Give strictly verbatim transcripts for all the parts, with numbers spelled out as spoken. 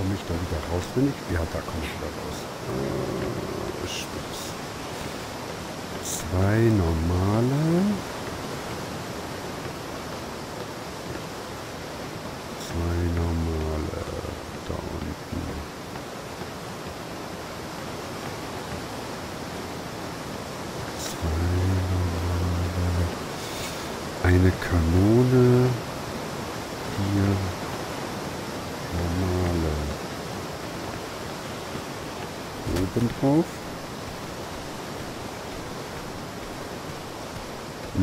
Komme ich da wieder raus, wenn ich... Ja, da komme ich wieder raus. Äh, Spaß. Zwei normale. Zwei normale. Da unten. Zwei normale. Eine Kanone. Hier. Normale. Oben drauf. Hm.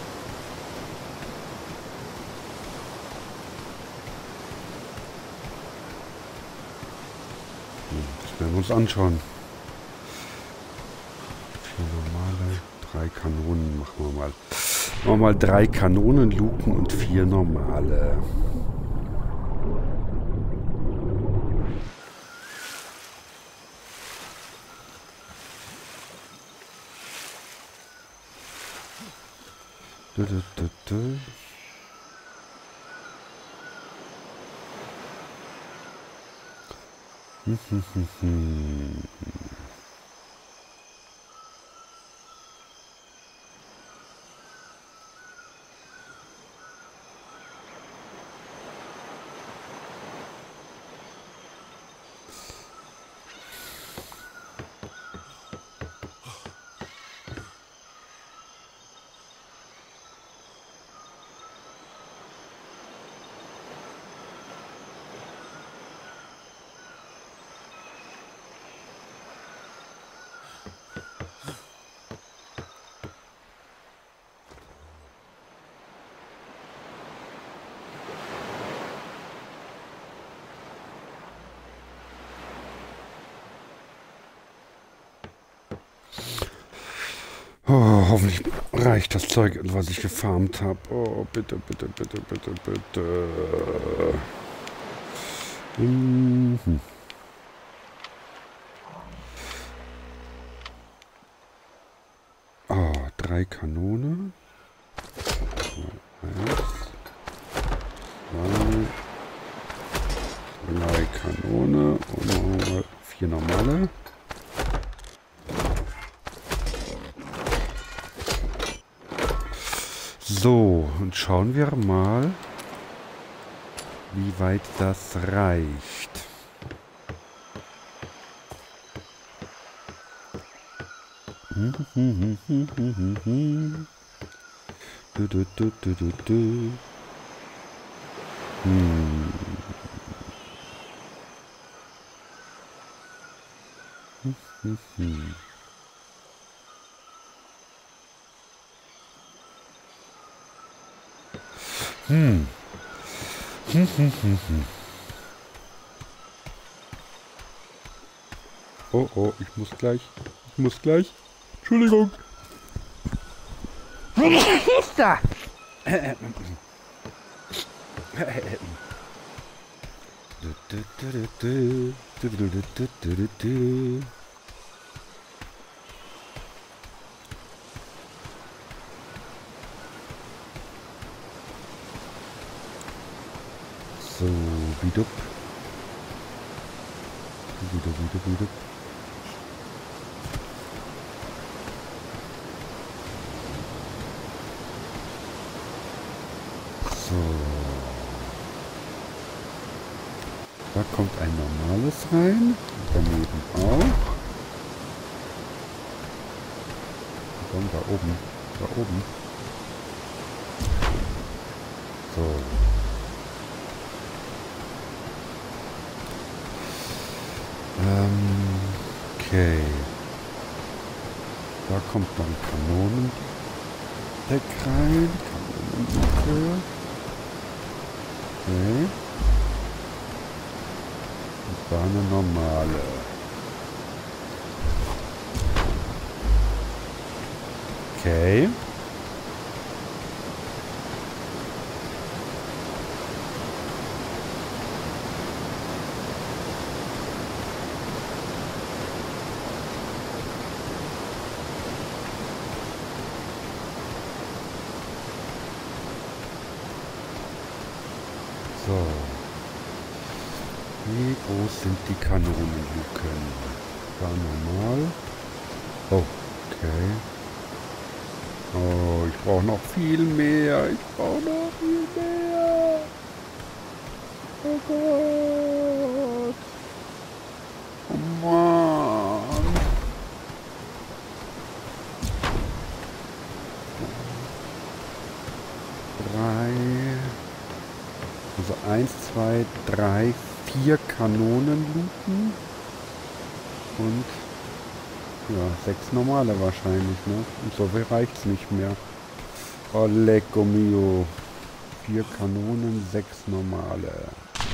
Das werden wir uns anschauen. Vier normale, drei Kanonen machen wir mal. Machen wir mal drei Kanonenluken und vier normale. Du, du, du, du. Hm, hm, hm, hm. Oh, hoffentlich reicht das Zeug, was ich gefarmt habe. Oh, bitte, bitte, bitte, bitte, bitte. Mhm. Oh, drei Kanone. Eins, zwei, drei Kanone und nochmal vier normale. So, und schauen wir mal, wie weit das reicht. Du, du, du, du, du, du. Hm. Hm, hm, hm. Hm. Hm, hm, hm, hm. Oh, oh, ich muss gleich. Ich muss gleich. Entschuldigung. Was ist da? So, bidup. Bidup, bidup, bidup. So. Da kommt ein normales rein. Daneben auch. Und da oben. Da oben. So. Ähm, okay. Da kommt dann Kanonendeck rein. Kanonenluke. Okay. Und da eine normale. Okay. So. Wie Wo sind die Kanonenluken? Da normal. Oh, okay. Oh, ich brauche noch viel mehr. Ich brauche noch viel mehr. Oh Gott. Oh Mann. Drei. Also eins, zwei, drei, vier Kanonenluken. Und ja, sechs normale wahrscheinlich, ne? Und so viel reicht's nicht mehr. Oh, lecco mio. Vier Kanonen, sechs normale.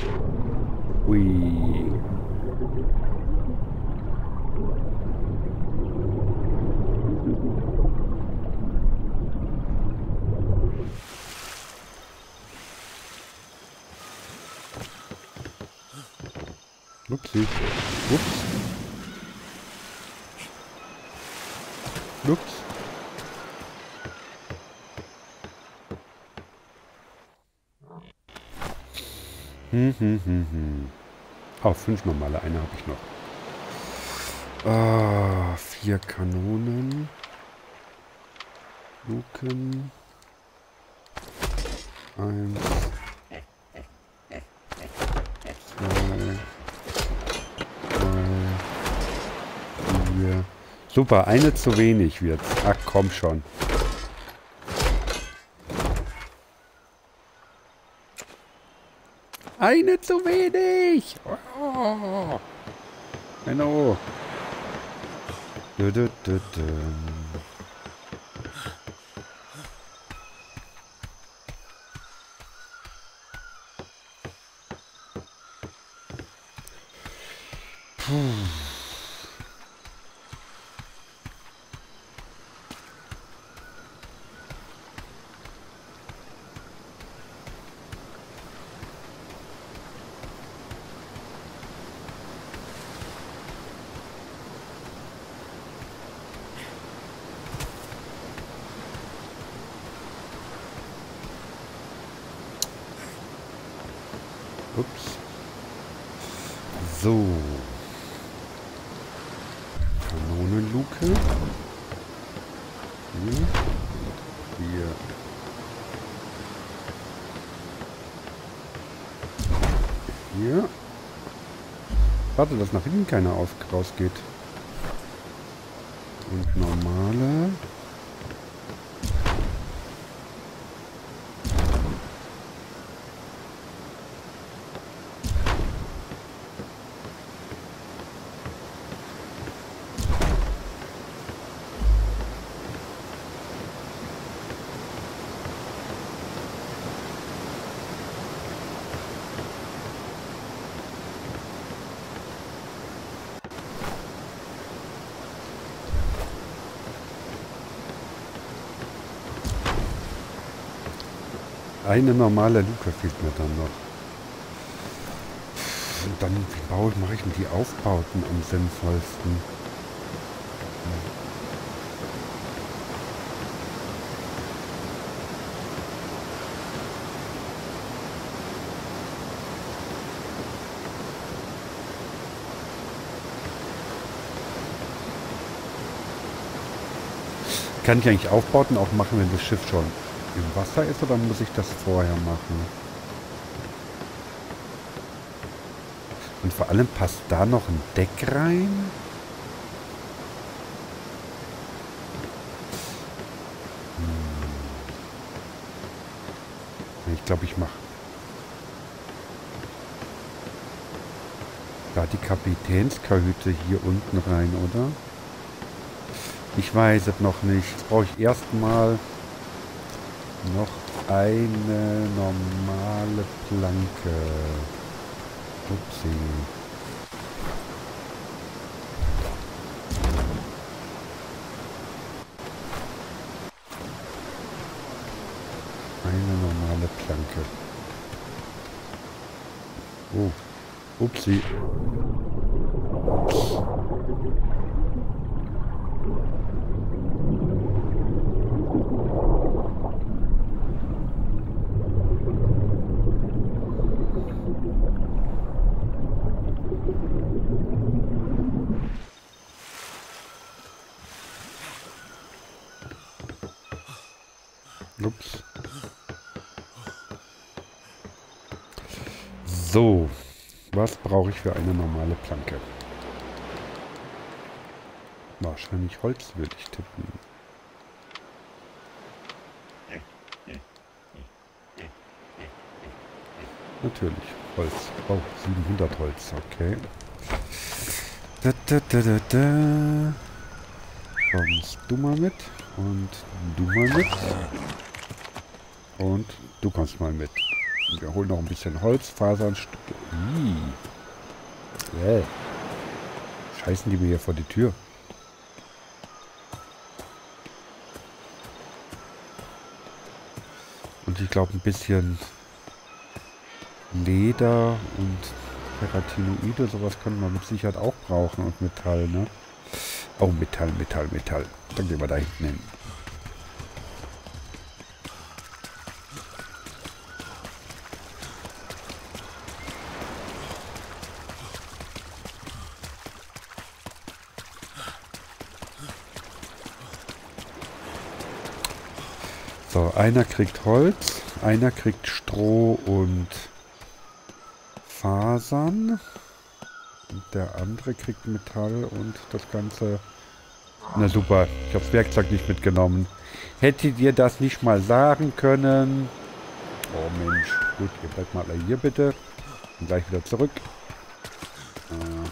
Ui. Upsi. Ups. Ups. Hm, hm, hm, hm. Oh, fünf normale. Eine habe ich noch. Ah, vier Kanonen. Luken. Eins. Zwei. Drei. Vier. Super, eine zu wenig wird's. Ach, komm schon. Eine zu wenig! Oh. Genau. Dö, dö, dö, dö. Puh. Ups. So. Kanonenluke. Hier. Hier. Hier. Warte, dass nach hinten keiner auf, rausgeht. Und normale. Eine normale Luke fehlt mir dann noch. Und dann, wie baue, mache ich denn die Aufbauten am sinnvollsten? Kann ich eigentlich Aufbauten auch machen, wenn das Schiff schon im Wasser ist, oder muss ich das vorher machen? Und vor allem passt da noch ein Deck rein? Hm. Ich glaube, ich mache da die Kapitänskajüte hier unten rein, oder? Ich weiß es noch nicht. Jetzt brauche ich erstmal noch eine normale Planke. Upsi. Eine normale Planke. Oh. Upsi. Ups. Ups. So. Was brauche ich für eine normale Planke? Wahrscheinlich Holz würde ich tippen. Natürlich, Holz. Oh, siebenhundert Holz, okay. Da, da, da, da, da. Kommst du mal mit. Und du mal mit. Und du kommst mal mit. Wir holen noch ein bisschen Holz, Fasern, Stücke. Äh. Scheißen die mir hier vor die Tür. Und ich glaube ein bisschen Leder und Keratinoide, sowas können wir mit Sicherheit auch brauchen. Und Metall, ne? Oh, Metall, Metall, Metall. Dann gehen wir da hinten hin. So, einer kriegt Holz, einer kriegt Stroh und Fasern. Und der andere kriegt Metall und das Ganze. Na super, ich habe das Werkzeug nicht mitgenommen. Hättet ihr das nicht mal sagen können? Oh Mensch, gut, ihr bleibt mal hier bitte. Und gleich wieder zurück. Äh.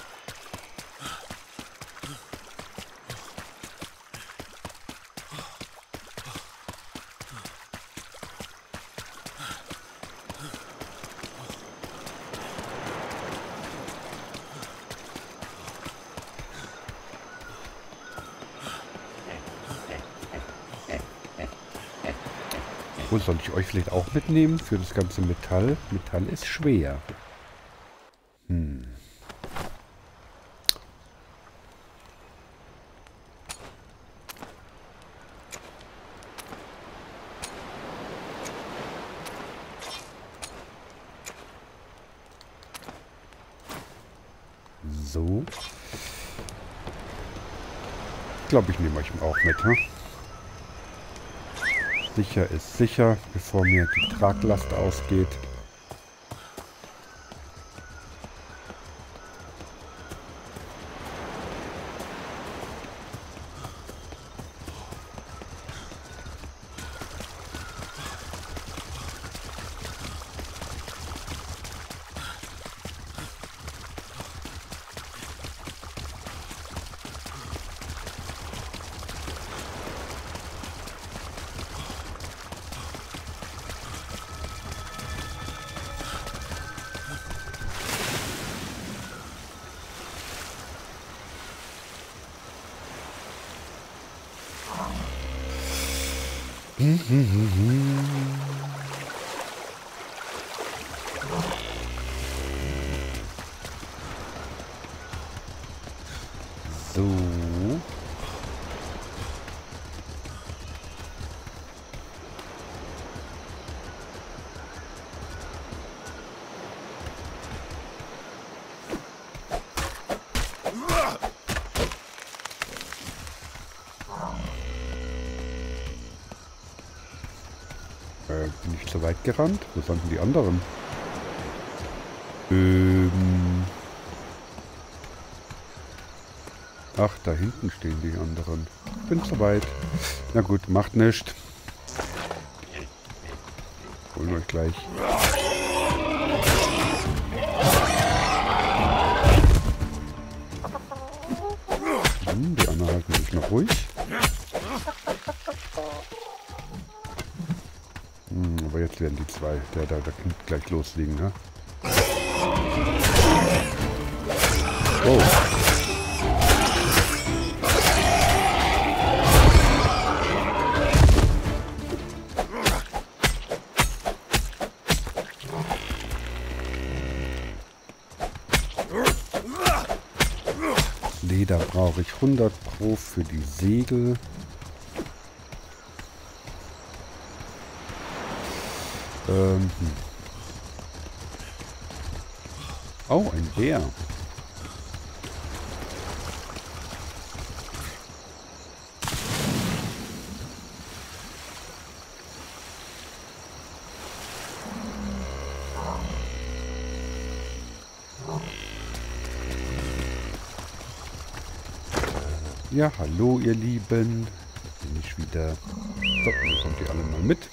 Wo soll ich euch vielleicht auch mitnehmen für das ganze Metall? Metall ist schwer. Hm. So. Ich glaube, ich nehme euch auch mit, hm? Sicher ist sicher, bevor mir die Traglast ausgeht. So. Äh, bin ich zu weit gerannt? Wo sind denn die anderen? Ähm. Ach, da hinten stehen die anderen. Ich bin zu weit. Na gut, macht nichts. Holen wir euch gleich. Hm, die anderen halten sich noch ruhig. Hm, aber jetzt werden die zwei. Der da, der kann gleich loslegen, ne? Oh. Leder brauche ich hundert Pro für die Segel. Ähm. Oh, ein Bär. Ja, hallo ihr Lieben. Bin ich wieder. So, dann kommt ihr alle mal mit.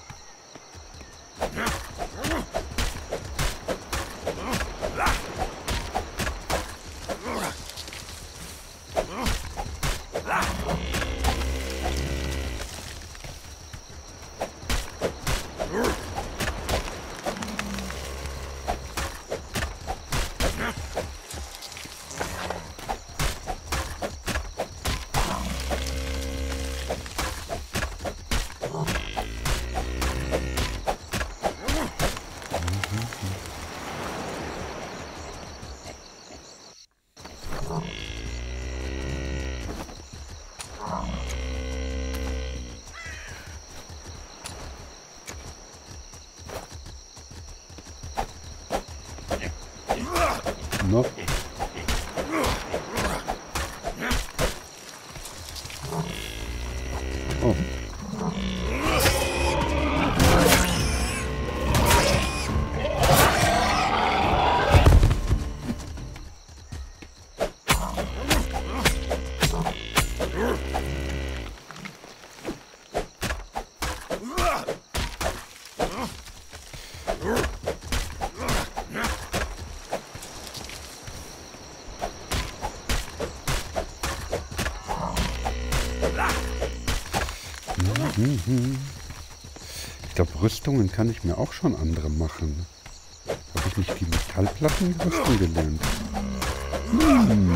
No. Oh. Ich glaube, Rüstungen kann ich mir auch schon andere machen. Habe ich nicht die Metallplatten rüsten gelernt? Hm.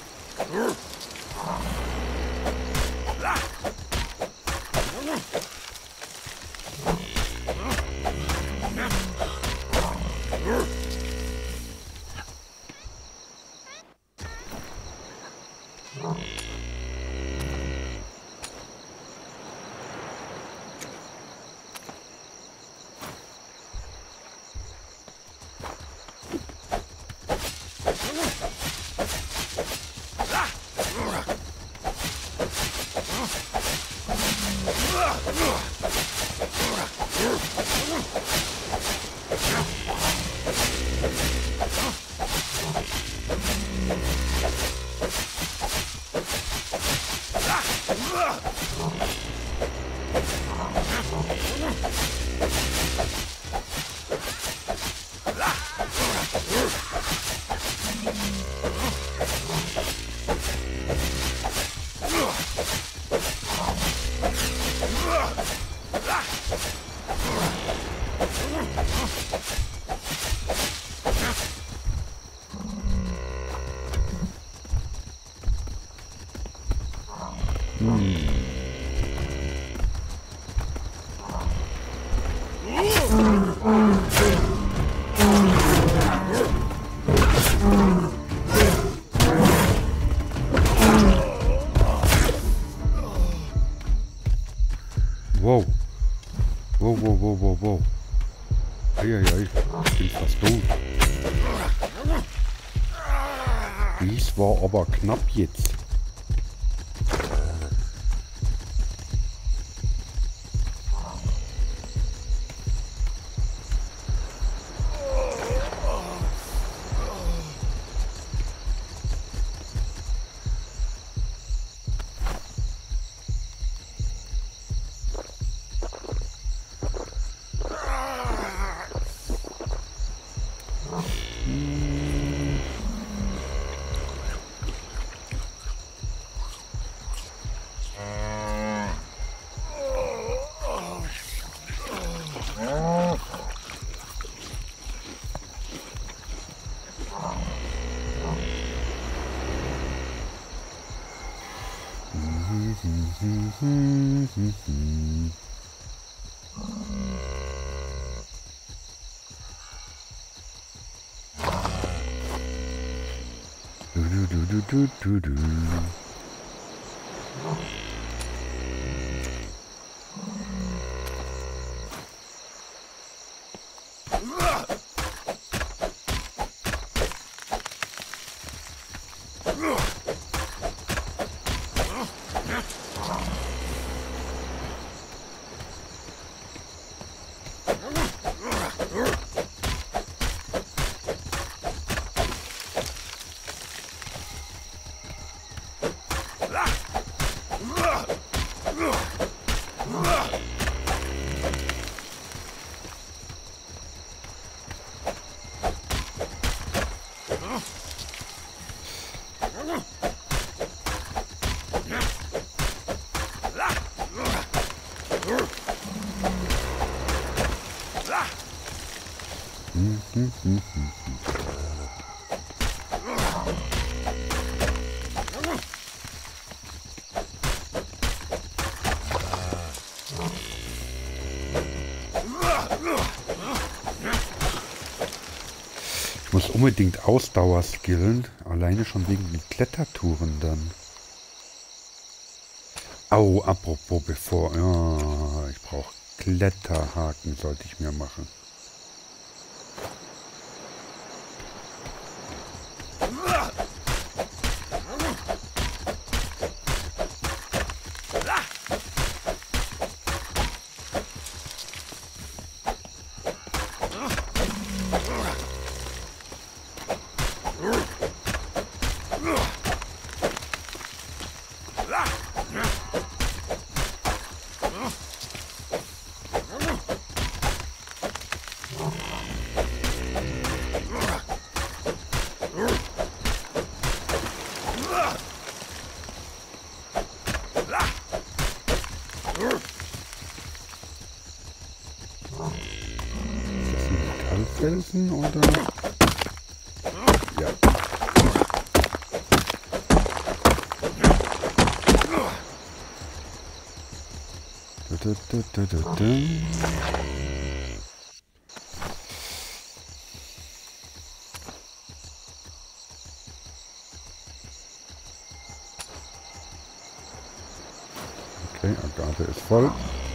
Wow. Wow, wow, wow, wow, wow. Eieiei, ich bin fast tot. Dies war aber knapp jetzt. Du, du, du, du, du, du. Ah! Hm, hm, hm, hm. Ich muss unbedingt Ausdauer skillen, alleine schon wegen den Klettertouren dann. Au, apropos bevor, ja, ich brauche Kletterhaken, sollte ich mir machen. Metallfelsen oder? Ja. Da, da, da, da, da. Okay, Agate ist voll.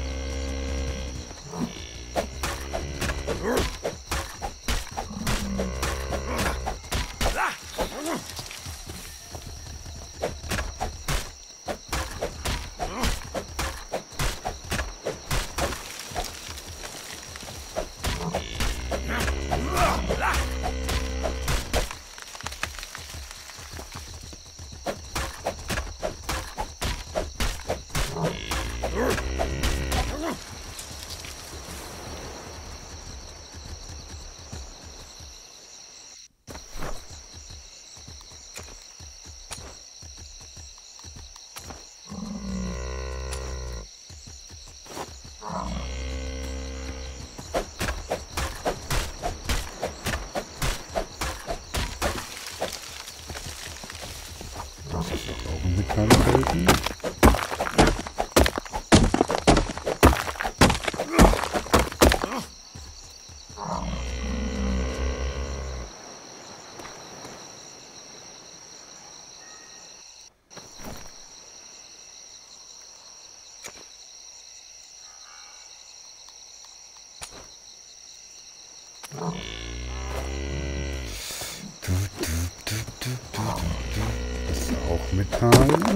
Das ist doch auch ein Metallfelsen. Das ist auch Metall.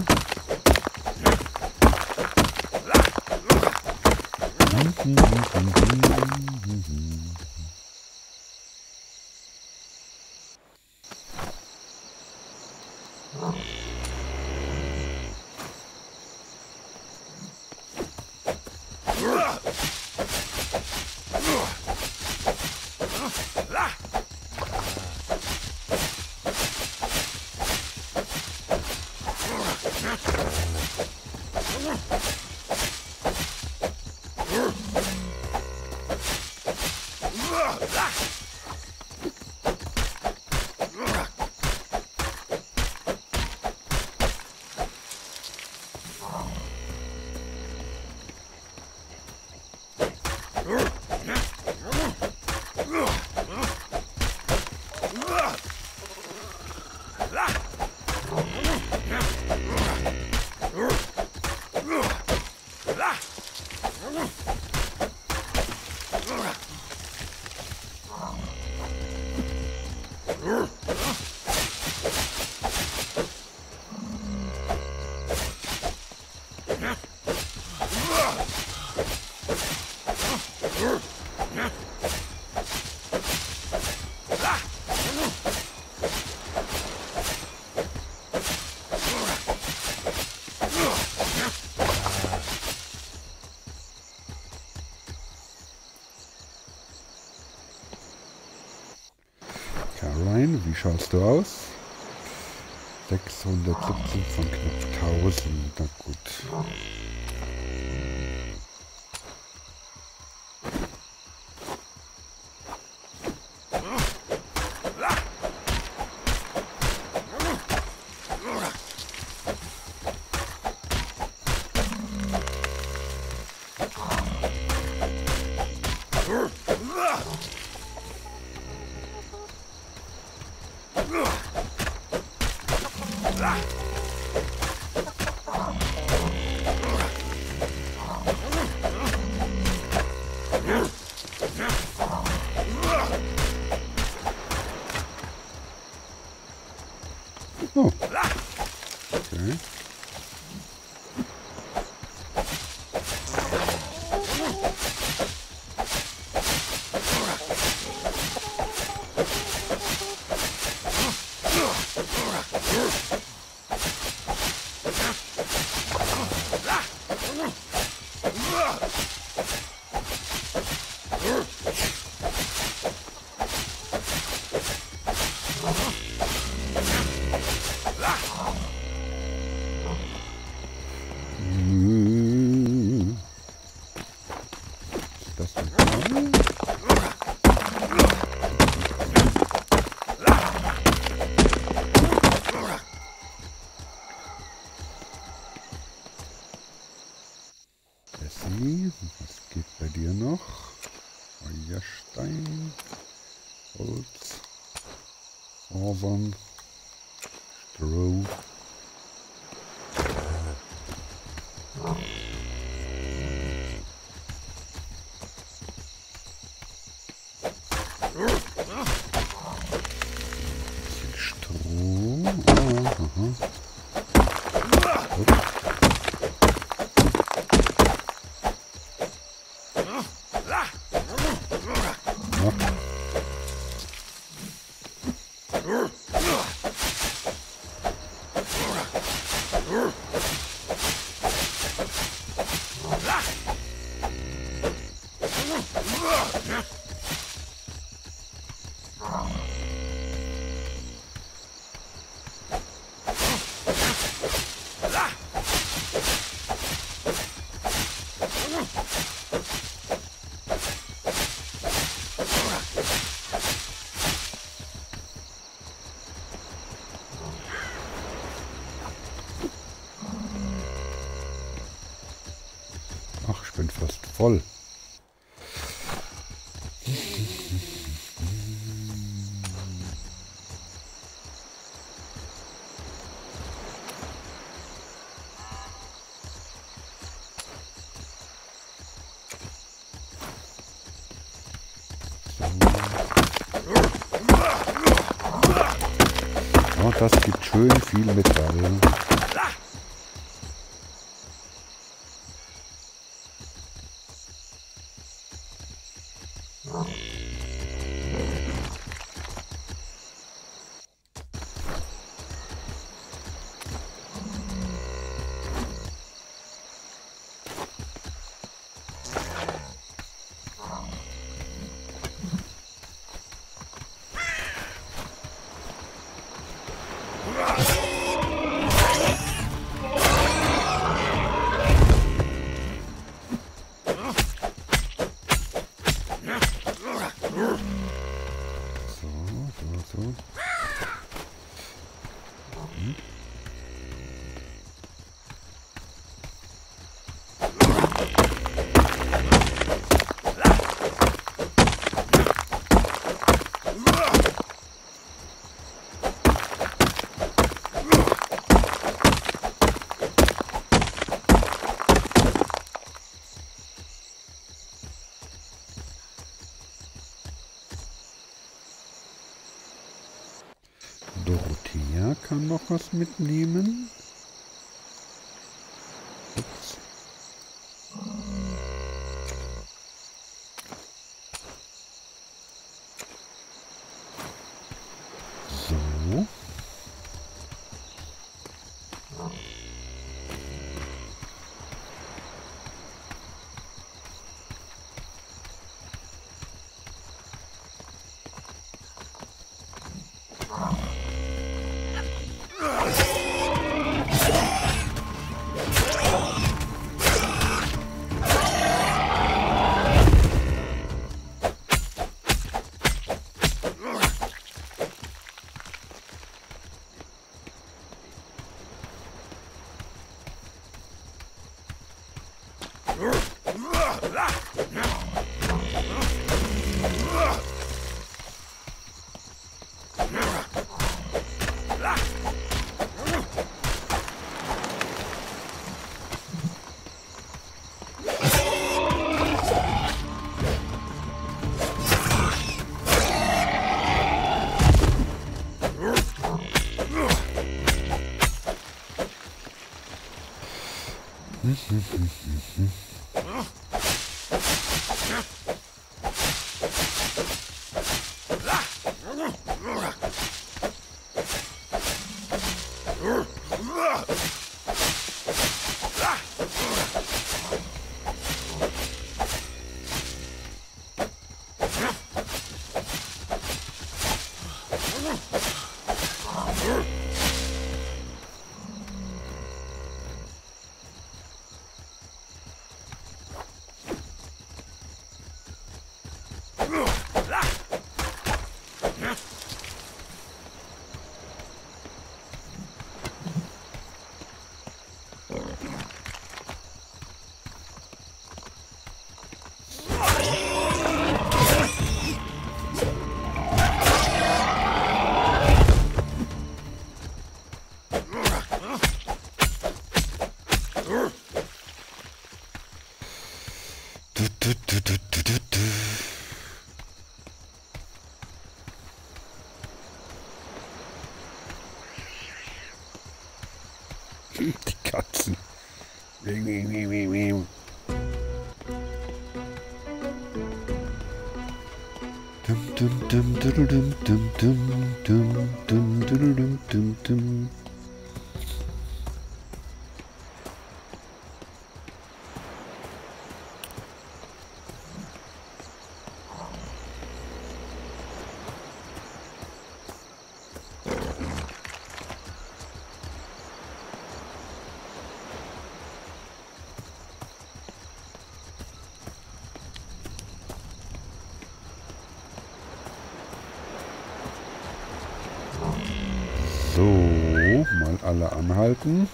schaust du aus? sechshundertsiebzehn von knapp tausend. Na gut. Oh. Okay. Was geht bei dir noch? Feuerstein, Holz, Fasern, Stroh. Bisschen Stroh. Aha. Ups. Ach, ich bin fast voll. Oh, das gibt schön viel Metall. So. Hm. Dorothea kann noch was mitnehmen. Ups. So. Die Katzen. Dum dum dum dum dum dum dum dum dum dum dum. So, mal alle anhalten.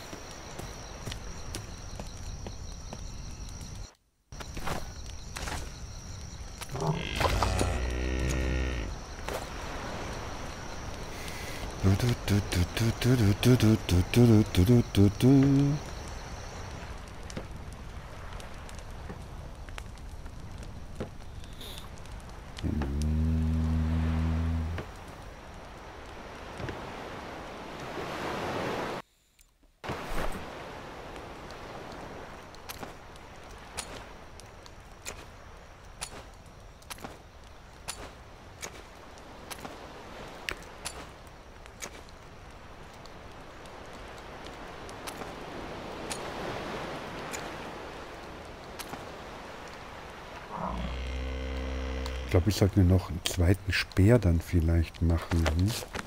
Ich glaube, ich sollte mir noch einen zweiten Speer dann vielleicht machen. Hm?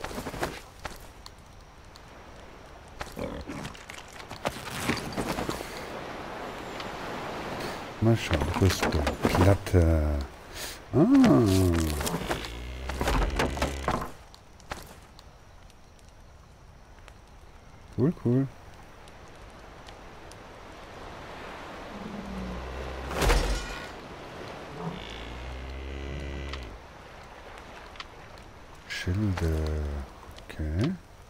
Mal schauen. Rüstung. Platte. Ah. Cool, cool. Schilde. Okay.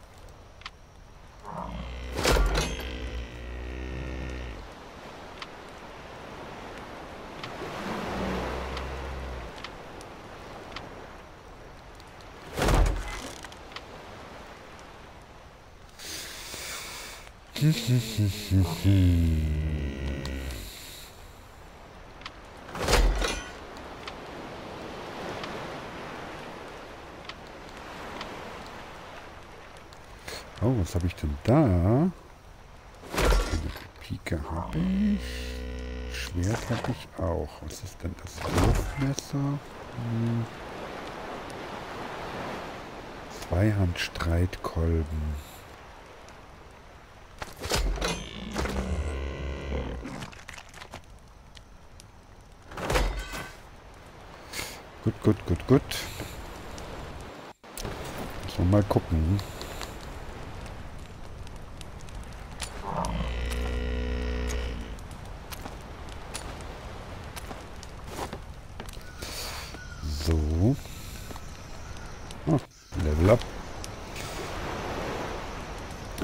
Hm, hm, hm, hm, hm. Oh, was habe ich denn da? Eine Pike habe ich. Schwert habe ich auch. Was ist denn das? Wurfmesser? Hm. Zweihandstreitkolben. Gut, gut, gut, gut. Müssen wir mal gucken.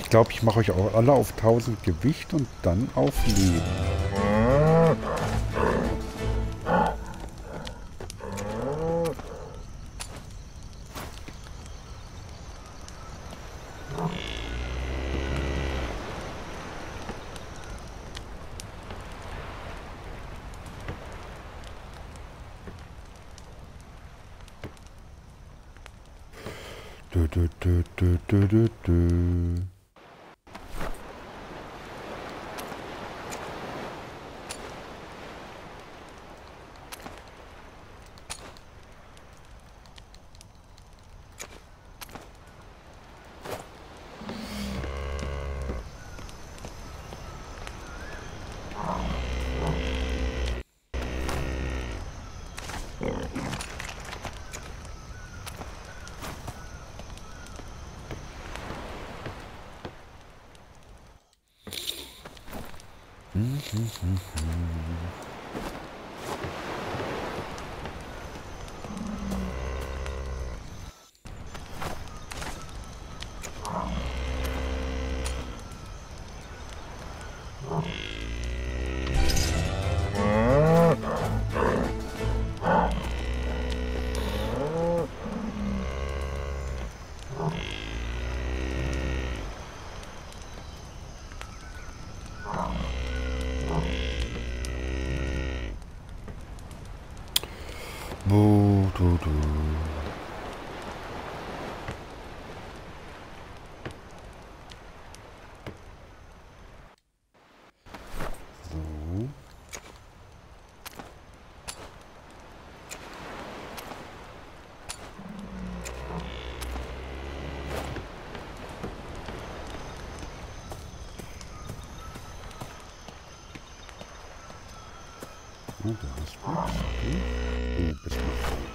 Ich glaube, ich mache euch auch alle auf tausend Gewicht und dann auf Leben. Du, du, du, du, du, du, du. Hm, hm, hm, hm. Bu, du, du. So. Oh, du hast was. Du bist mal.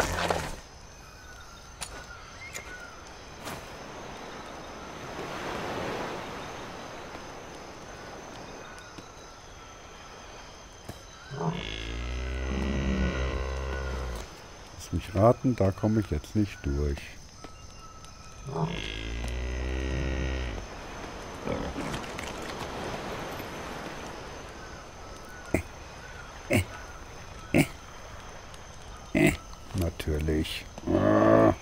Lass mich raten, da komme ich jetzt nicht durch. Natürlich. Ah.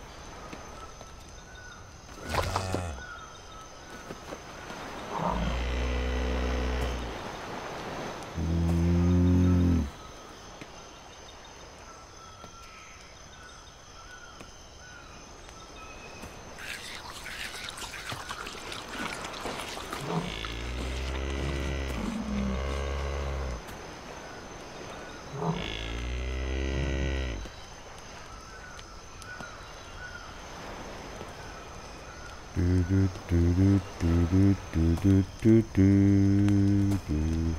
Hm. Du, du, du, du, du, du, du, du, du.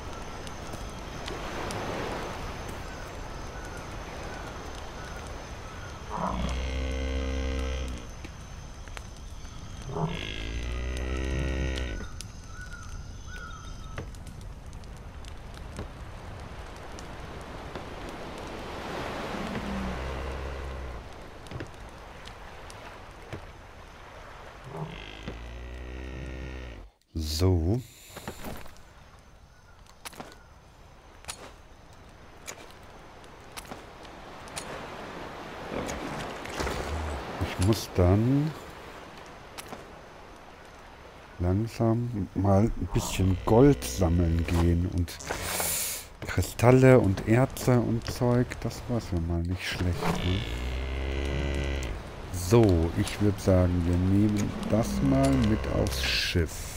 So. Ich muss dann langsam mal ein bisschen Gold sammeln gehen und Kristalle und Erze und Zeug. Das war ja mal nicht schlecht. Ne? So, ich würde sagen, wir nehmen das mal mit aufs Schiff.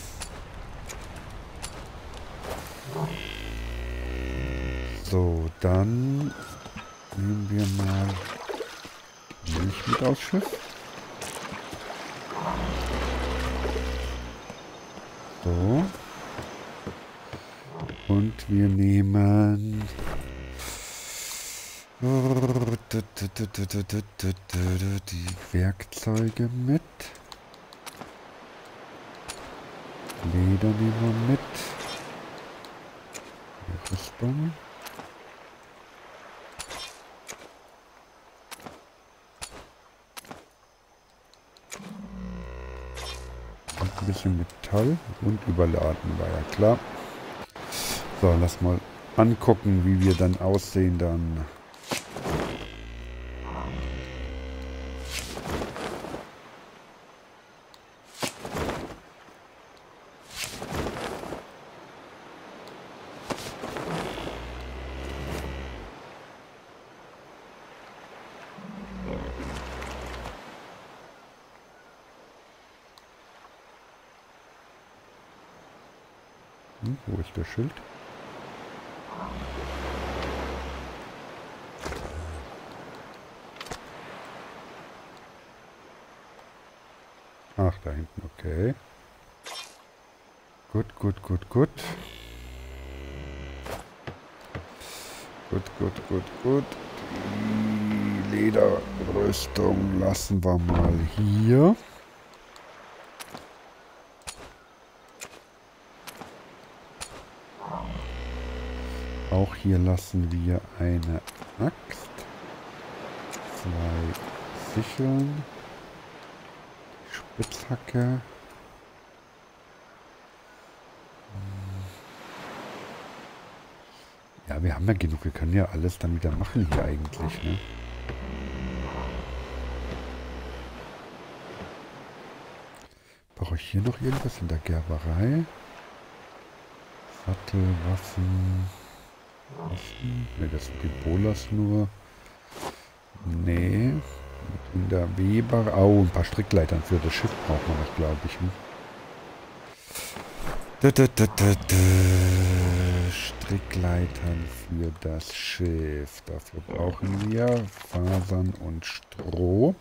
So, dann nehmen wir mal Milch mit aufs Schiff. So. Und wir nehmen die Werkzeuge mit. Leder nehmen wir mit. Die Rüstung. ein bisschen Metall und überladen, war ja klar. So, lass mal angucken, wie wir dann aussehen dann. Hm, wo ist der Schild? Ach, da hinten, okay. Gut, gut, gut, gut. Gut, gut, gut, gut. Die Lederrüstung lassen wir mal hier. Auch hier lassen wir eine Axt, zwei Sicheln, Spitzhacke. Ja, wir haben ja genug, wir können ja alles dann wieder machen hier eigentlich, ne? Brauche ich hier noch irgendwas in der Gerberei? Sattel, Waffen... Ne, das sind die Bolas nur. Nee. In der Weber. Oh, ein paar Strickleitern für das Schiff braucht man noch, glaube ich. Hm? Da, da, da, da, da. Strickleitern für das Schiff. Dafür brauchen wir Fasern und Stroh.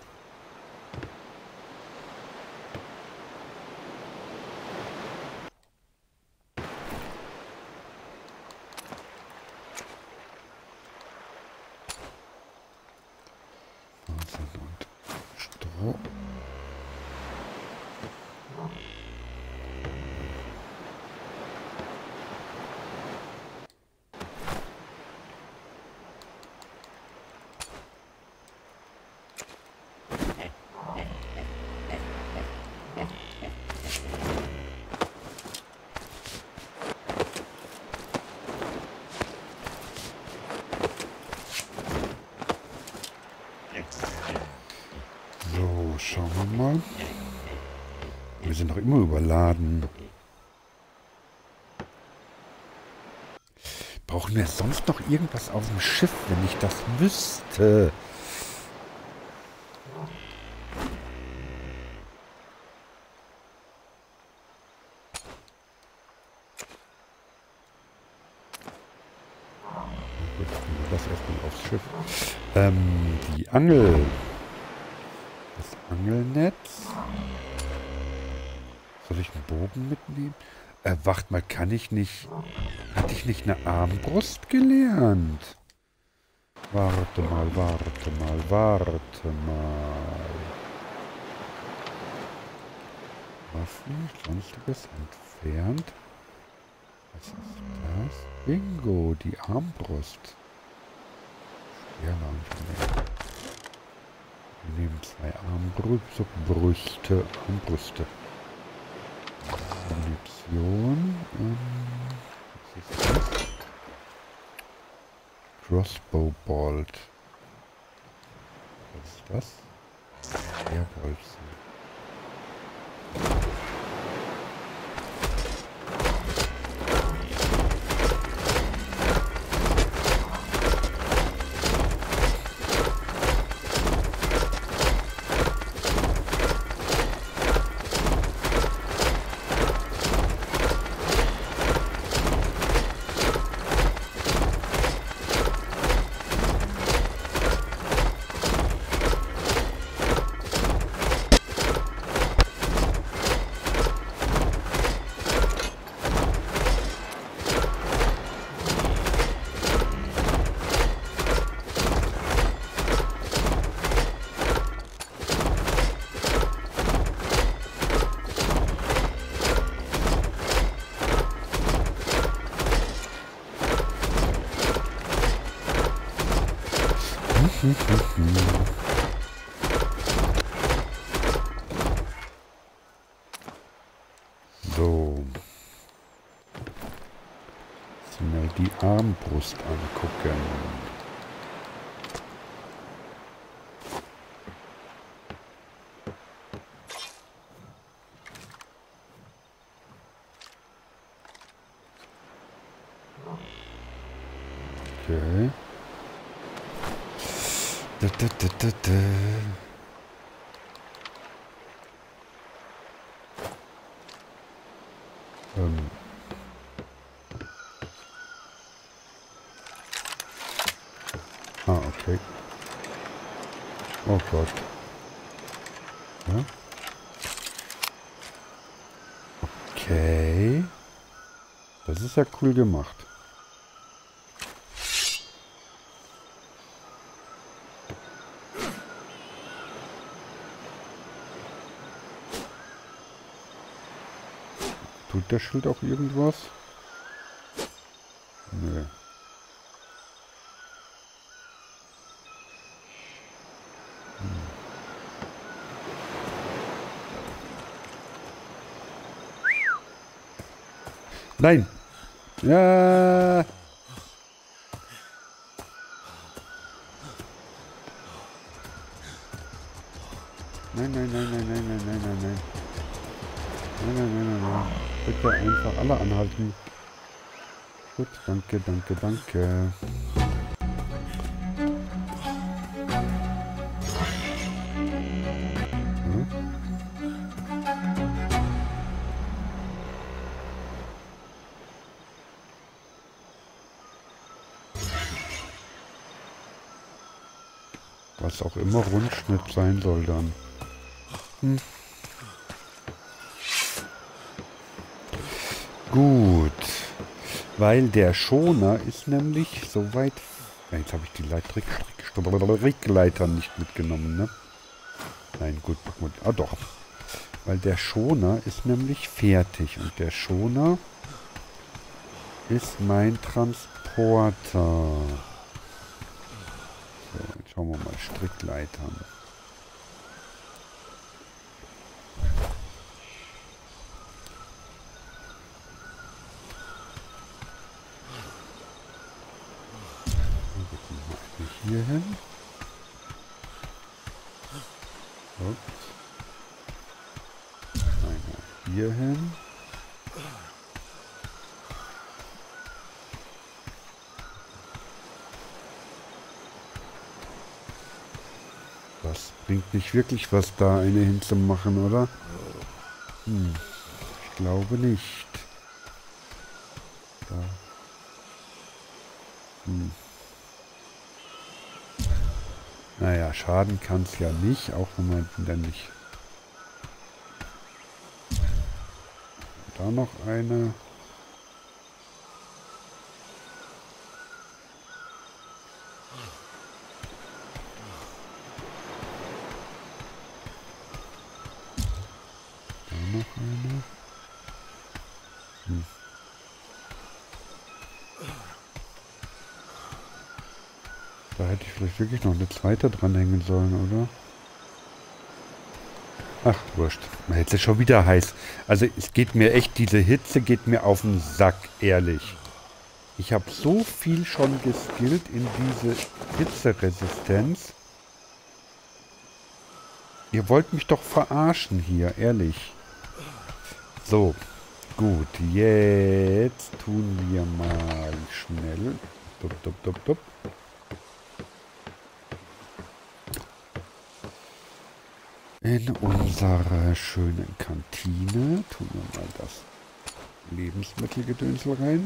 So, schauen wir mal. Wir sind noch immer überladen. Brauchen wir sonst noch irgendwas auf dem Schiff, wenn ich das wüsste? Gut, das erstmal aufs Schiff. Ähm, die Angel. Das Angelnetz. Soll ich einen Bogen mitnehmen? Äh, warte mal, kann ich nicht... Hatte ich nicht eine Armbrust gelernt? Warte mal, warte mal, warte mal. Waffen, sonstiges entfernt. Was ist das? Bingo, die Armbrust. Ja, wir nehmen zwei Armbrüste, Brüste, Armbrüste. Munition. Ähm, was ist das? Crossbow Bolt. Was ist das? Speerbolzen. So. Schnell die Armbrust angucken. Okay. Da, da, da, da, da. Ähm. Ah, okay. Oh Gott. Ja? Okay. Das ist ja cool gemacht. Tut der Schild auch irgendwas? Nö. Hm. Nein! Ja! Nein, nein, nein, nein, nein, nein, nein, nein, nein. Nein, nein, nein, nein, nein. Bitte einfach alle anhalten. Gut, danke, danke, danke. Hm? Was auch immer Rundschnitt sein soll dann. Hm. Gut. Weil der Schoner ist nämlich soweit... Ja, jetzt habe ich die Strickleiter nicht mitgenommen, ne? Nein, gut. Ah, doch. Weil der Schoner ist nämlich fertig. Und der Schoner ist mein Transporter. So, jetzt schauen wir mal. Strickleitern. Hier hin. Ups. Einer hier hin. Das bringt nicht wirklich was, da eine hinzumachen, oder? Hm. Ich glaube nicht. Da. Hm. Naja, schaden kann es ja nicht, auch wenn man dann nicht... Da noch eine. Da noch eine. Hm. Da hätte ich vielleicht wirklich noch eine zweite dranhängen sollen, oder? Ach, wurscht. Man hätte es schon wieder heiß. Also es geht mir echt, diese Hitze geht mir auf den Sack, ehrlich. Ich habe so viel schon geskillt in diese Hitzeresistenz. Ihr wollt mich doch verarschen hier, ehrlich. So, gut. Jetzt tun wir mal schnell. Dup, dup, dup, dup. In unsere schönen Kantine tun wir mal das Lebensmittelgedönsel rein.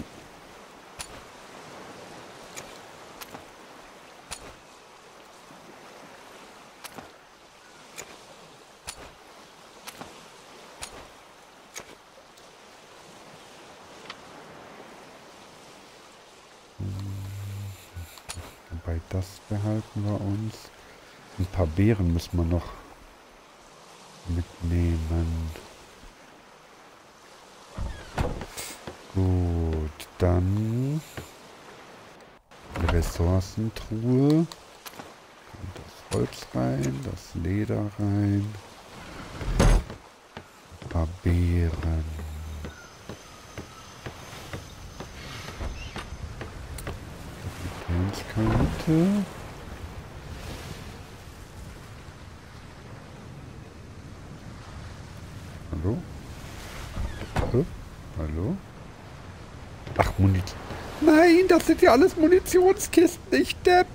Wobei, das behalten wir uns. Ein paar Beeren müssen wir noch mitnehmen. Gut, dann die Ressourcentruhe. Kommt das Holz rein, das Leder rein. Ein paar Beeren. Kajüte. Hallo? Hallo? Hallo? Ach, Munition. Nein, das sind ja alles Munitionskisten, ich Depp.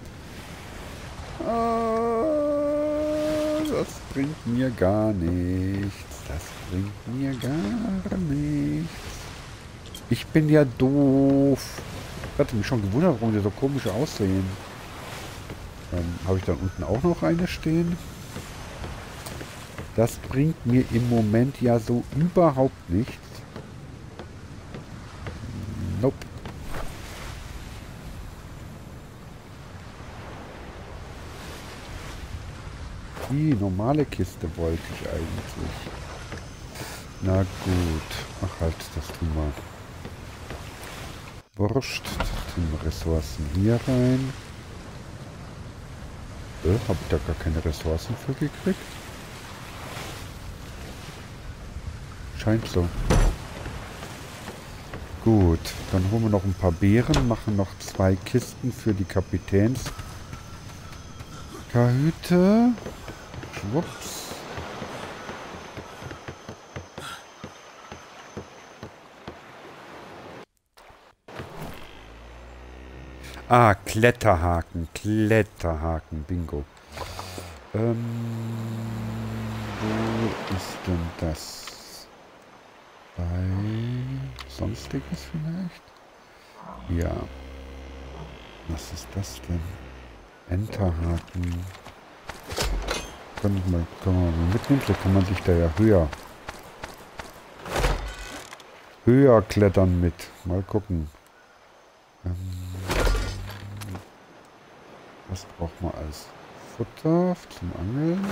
Ah, das bringt mir gar nichts. Das bringt mir gar nichts. Ich bin ja doof. Ich hatte mich schon gewundert, warum die so komisch aussehen. Ähm, habe ich dann unten auch noch eine stehen? Das bringt mir im Moment ja so überhaupt nichts. Nope. Die normale Kiste wollte ich eigentlich. Na gut. Ach halt, das tun wir. Wurscht. Tun wir Ressourcen hier rein. Äh, habe ich da gar keine Ressourcen für gekriegt? Scheint so. Gut, dann holen wir noch ein paar Beeren, machen noch zwei Kisten für die Kapitänskajüte. Schwupps. Ah, Kletterhaken, Kletterhaken, Bingo. Ähm, wo ist denn das? Bei Sonstiges vielleicht? Ja. Was ist das denn? Enterhaken. Kann ich mal, kann man mal mitnehmen? Vielleicht kann man sich da ja höher höher klettern mit. Mal gucken. Ähm, was braucht man als Futter zum Angeln?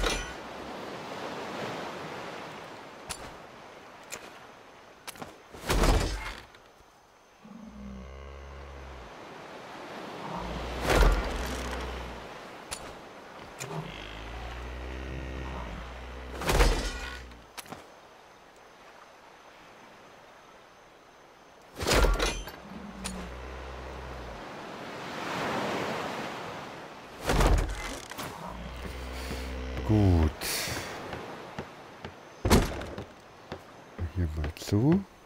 Gut. Hier mal zu.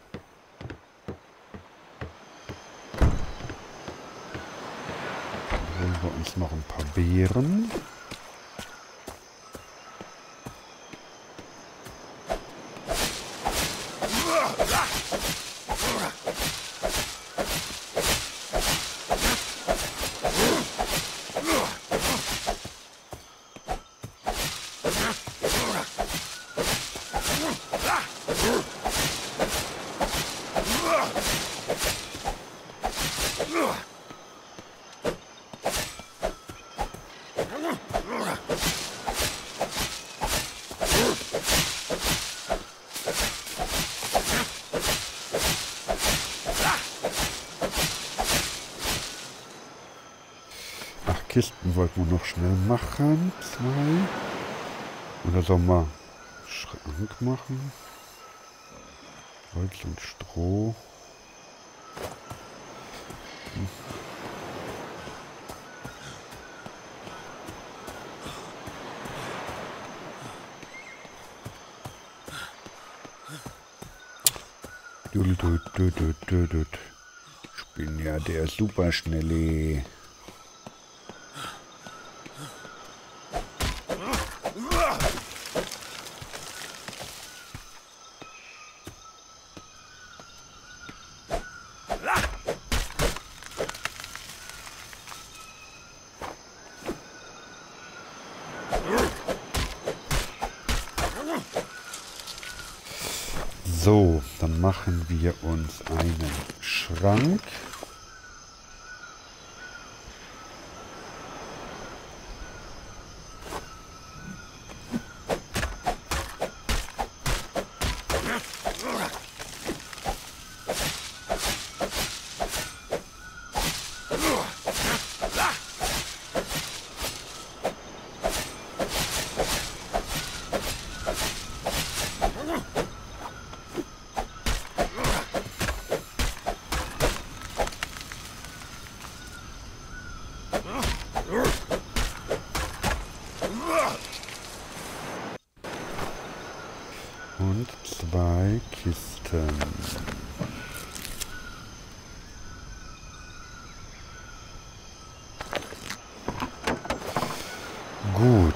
Holen wir uns noch ein paar Beeren. Kisten wollten wir noch schnell machen. Zwei. Oder sollen wir Schrank machen? Holz und Stroh. Hm. Ich bin ja der Superschnelle. So, dann machen wir uns einen Schrank. Drei Kisten. Gut.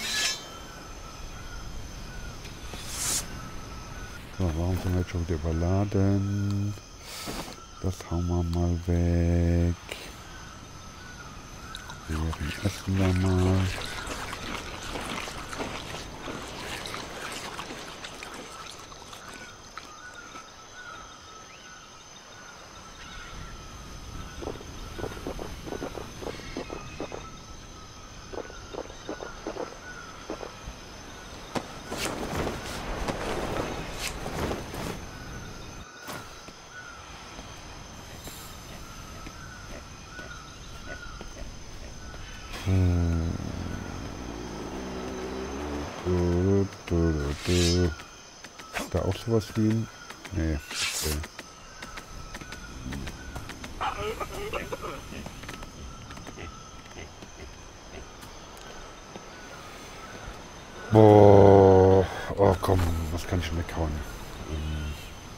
So, warum sind wir jetzt schon wieder überladen? Das hauen wir mal weg. Beeren essen wir mal. Hm. Du, du, du, du. Ist da auch sowas liegen? Nee. Okay. Boah. Oh komm, was kann ich schon weghauen? Ähm.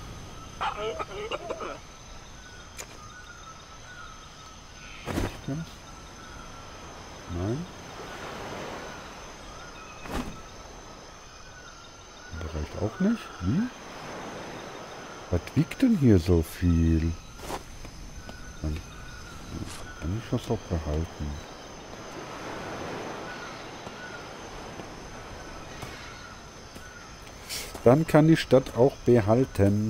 Nein. Das reicht auch nicht. Wie? Was wiegt denn hier so viel? Dann kann ich das auch behalten. Dann kann ich das auch behalten.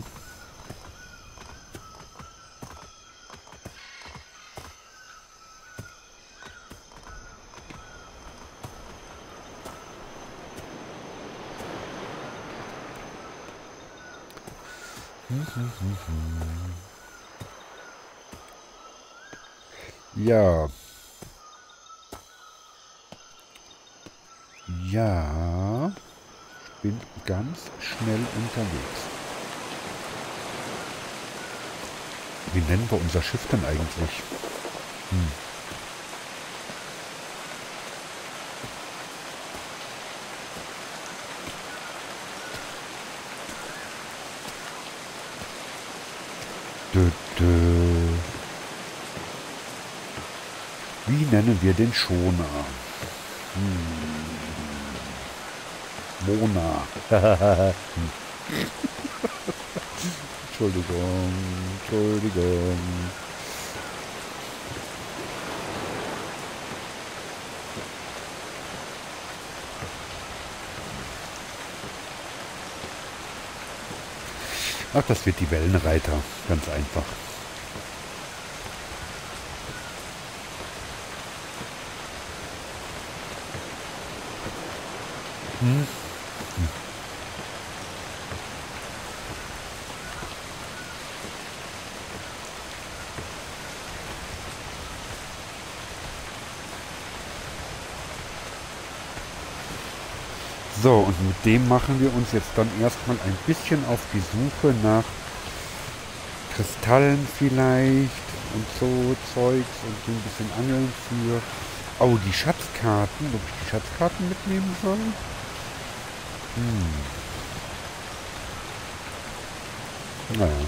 Ja. Ja. Ich bin ganz schnell unterwegs. Wie nennen wir unser Schiff denn eigentlich? Hm. Dö, dö. Wie nennen wir den Schoner? Hm. Mona. hm. Entschuldigung, Entschuldigung. Ach, das wird die Wellenreiter. Ganz einfach. Hm. Hm. So, und mit dem machen wir uns jetzt dann erstmal ein bisschen auf die Suche nach Kristallen vielleicht und so Zeugs und so ein bisschen Angeln für... Oh, die Schatzkarten. Ob ich die Schatzkarten mitnehmen soll? Hm. Naja.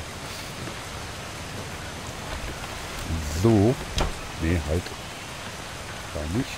So. Nee, halt. Da nicht.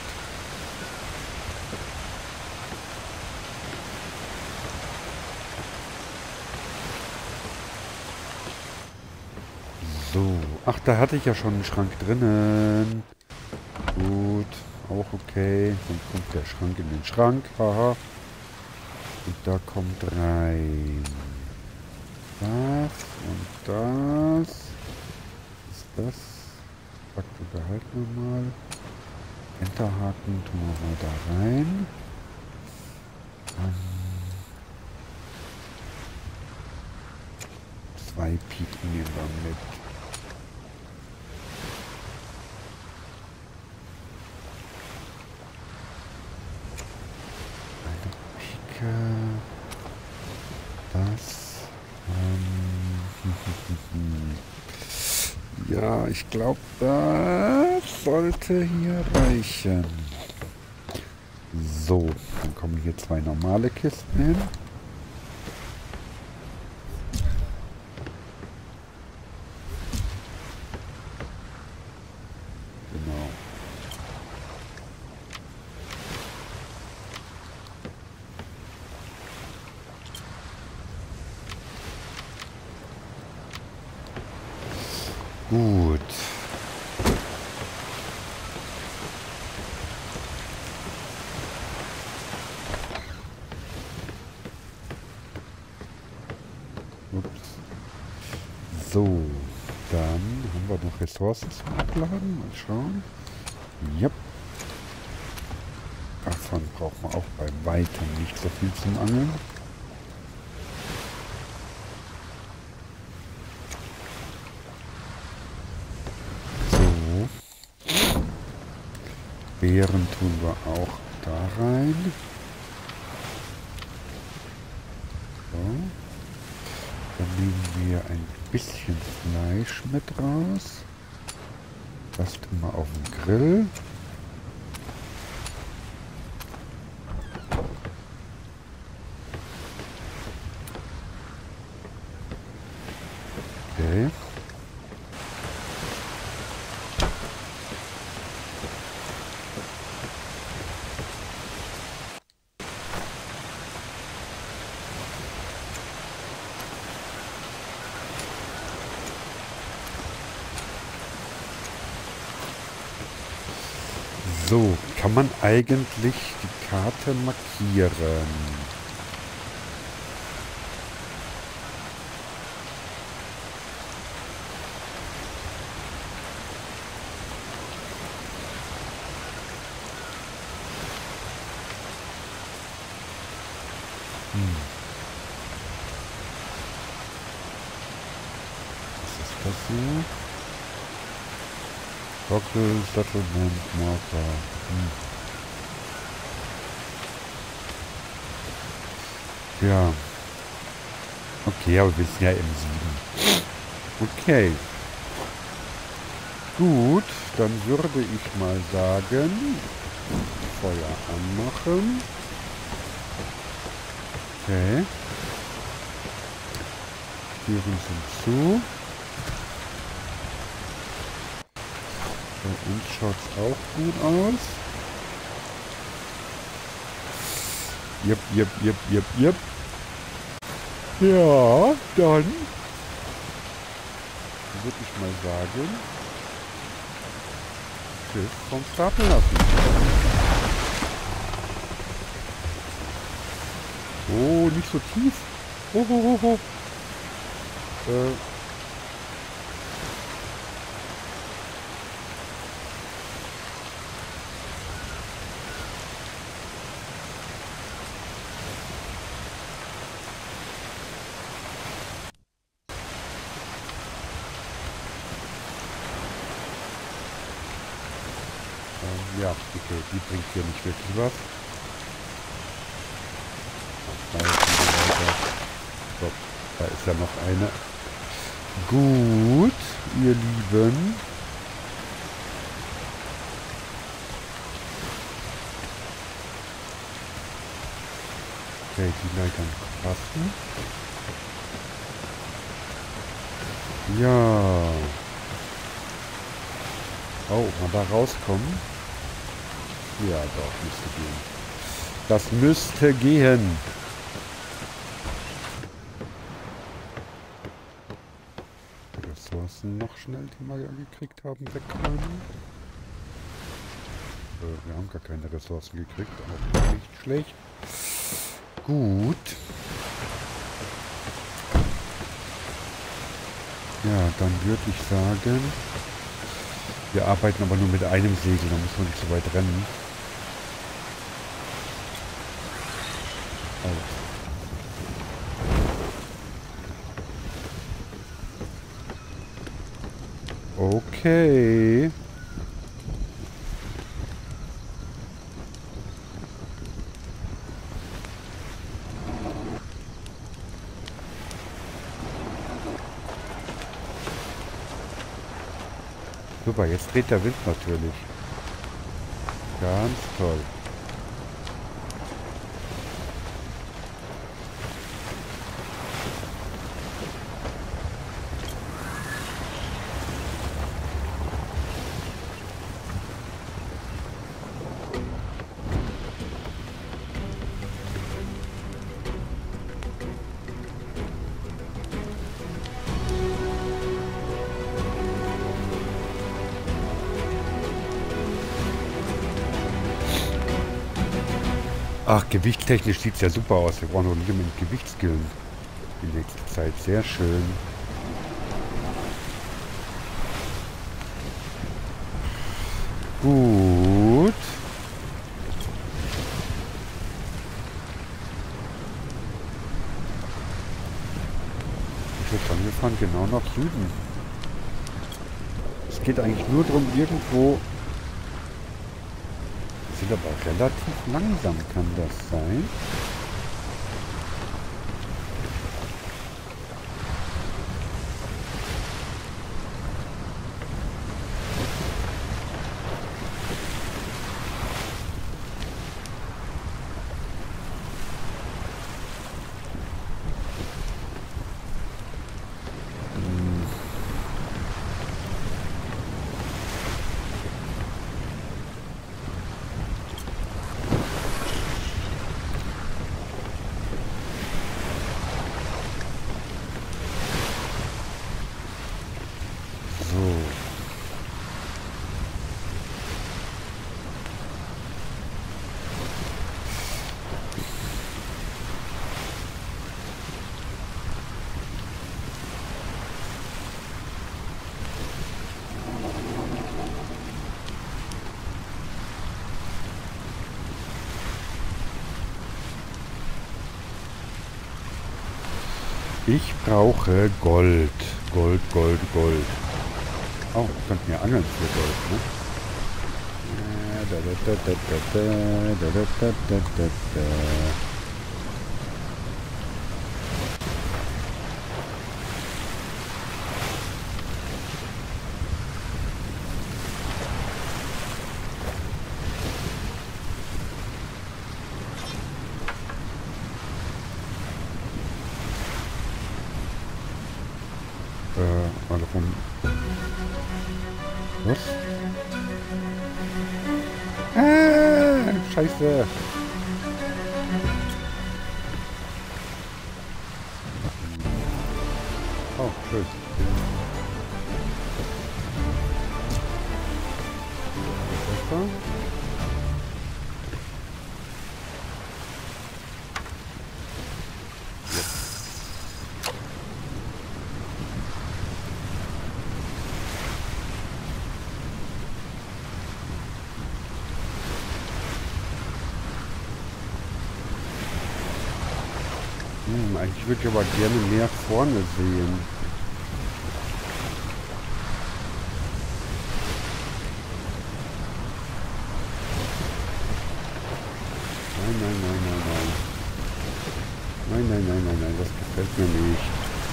So. Ach, da hatte ich ja schon einen Schrank drinnen. Gut. Auch okay. Dann kommt der Schrank in den Schrank. Haha. Und da kommt rein. Das und das. Ist das? Faktor behalten wir mal. Enterhaken tun wir mal da rein. Ähm, zwei Piken nehmen wir mit. Eine Pike. Das. Ähm, ja, ich glaube, das sollte hier reichen. So, dann kommen hier zwei normale Kisten hin. Gut. Ups. So, dann haben wir noch Ressourcen zum Abladen. Mal schauen. Yep. Davon braucht man auch bei weitem nicht so viel zum Angeln. So. Beeren tun wir auch da rein. So. Dann nehmen wir ein bisschen Fleisch mit raus. Das tun wir auf den Grill. Okay. So, kann man eigentlich die Karte markieren? Hm. Was ist das hier? Toggle Settlement Marker. Hm. Ja. Okay, aber wir sind ja im Süden. Okay. Gut, dann würde ich mal sagen, Feuer anmachen. Okay. Türen sind zu. Bei uns schaut es auch gut aus. Jep, jep, jep, jep, jep. Ja, dann würde ich mal sagen, Schiff vom Stapel lassen. Oh, nicht so tief. Oh, oh, oh, oh. Äh. Ja, okay, die bringt hier nicht wirklich was. So, da ist ja noch eine. Gut, ihr Lieben. Okay, die Leitern passen. Ja. Oh, ob man da rauskommen? Ja, doch, müsste gehen. Das müsste gehen. Die Ressourcen noch schnell, die wir ja gekriegt haben, wegräumen. Äh, wir haben gar keine Ressourcen gekriegt, auch nicht schlecht. Gut. Ja, dann würde ich sagen, wir arbeiten aber nur mit einem Segel, da müssen wir nicht so weit rennen. Okay. Super, jetzt dreht der Wind natürlich. Ganz toll. Ach, gewichtstechnisch sieht es ja super aus. Wir brauchen noch nicht mit Gewichtsskillen die nächste Zeit. Sehr schön. Gut. Ich würde sagen, wir fahren genau nach Süden. Es geht eigentlich nur darum, irgendwo... Wir sind aber relativ langsam, kann das sein? Ich brauche Gold. Gold, Gold, Gold. Oh, wir könnten ja angeln für Gold, ne? Da, da, da, da, da, da, da, da, da, da. Äh, mal rum. Was? Ah, Scheiße. Oh, schön. Besser. Hm, eigentlich würde ich aber gerne mehr vorne sehen. Nein, nein, nein, nein, nein. Nein, nein, nein, nein, nein, das gefällt mir nicht.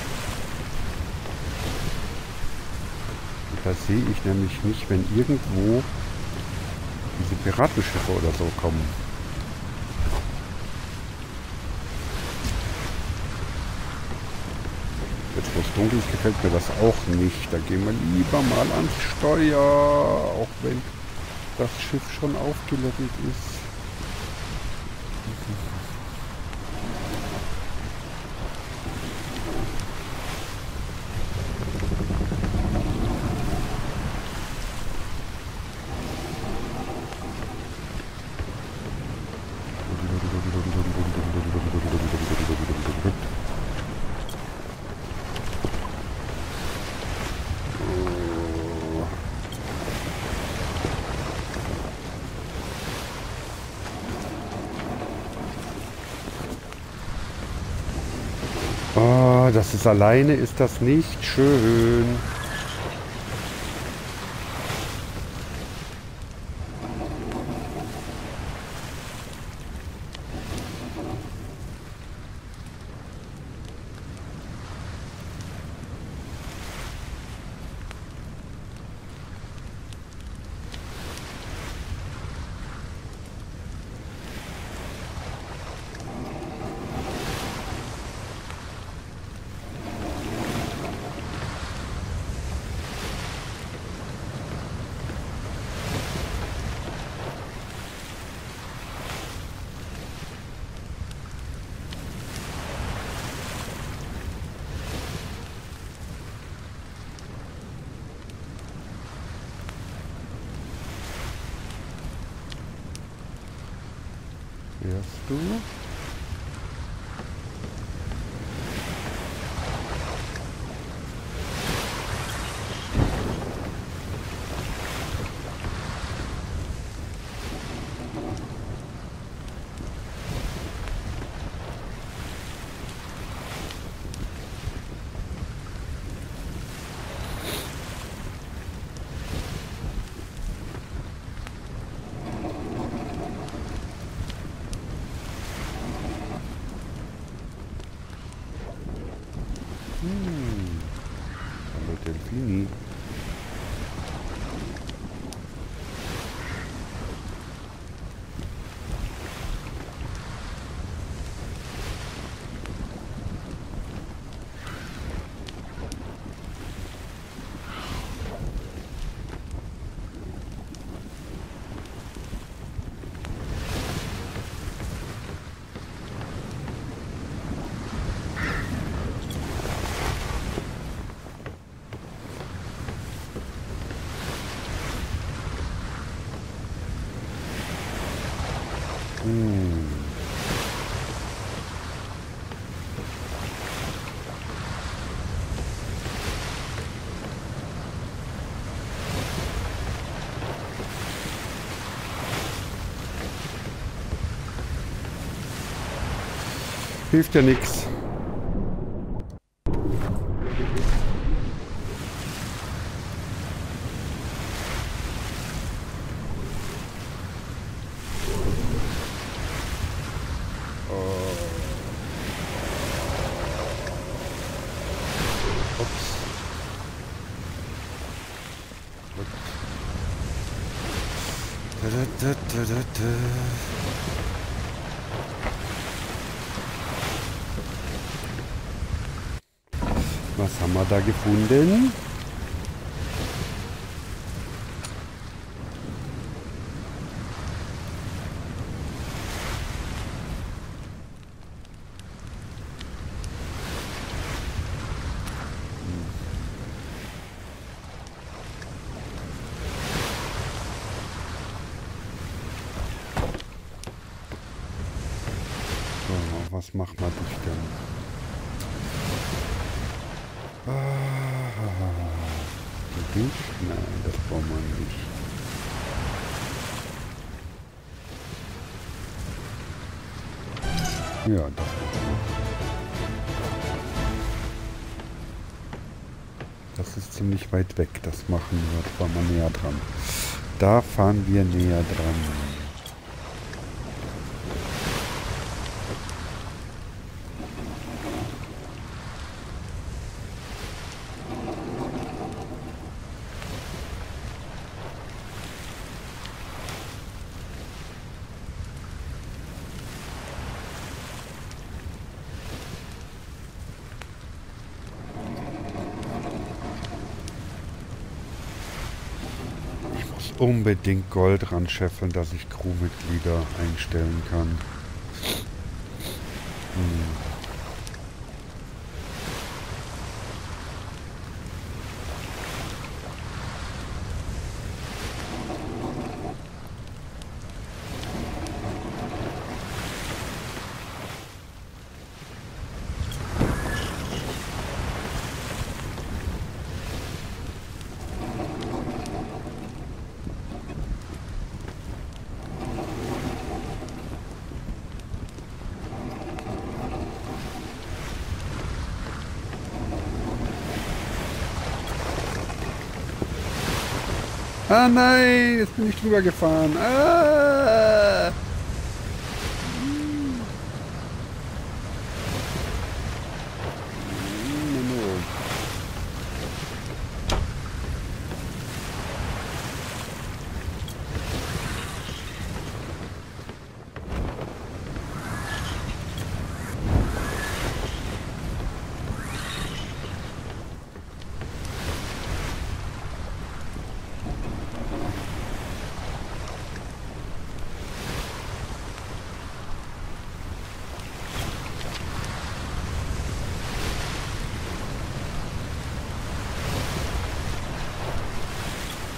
Und da sehe ich nämlich nicht, wenn irgendwo diese Piratenschiffe oder so kommen. Jetzt wo es dunkel ist, gefällt mir das auch nicht. Da gehen wir lieber mal ans Steuer, auch wenn das Schiff schon aufgelevelt ist. Oh, das ist alleine, ist das nicht schön. hörst du? Hm. Hallo Delfini. Hm. Hilft ja nichts. Da, da, da, da, da. Was haben wir da gefunden? So, was machen wir dich denn? Ah, du dich? Nein, das brauchen wir nicht. Ja, das machen wir. Das ist ziemlich weit weg, das machen wir. Da fahren wir näher dran. Da fahren wir näher dran. Unbedingt Gold ran scheffeln, dass ich Crewmitglieder einstellen kann. Hm. Ah nein, jetzt bin ich drüber gefahren. Ah!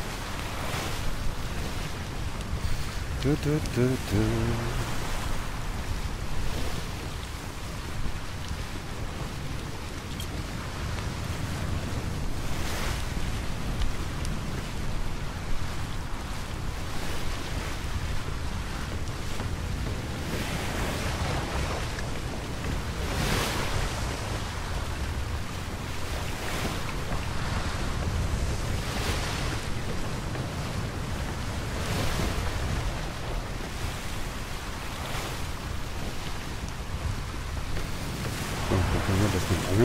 Du, du, du, du.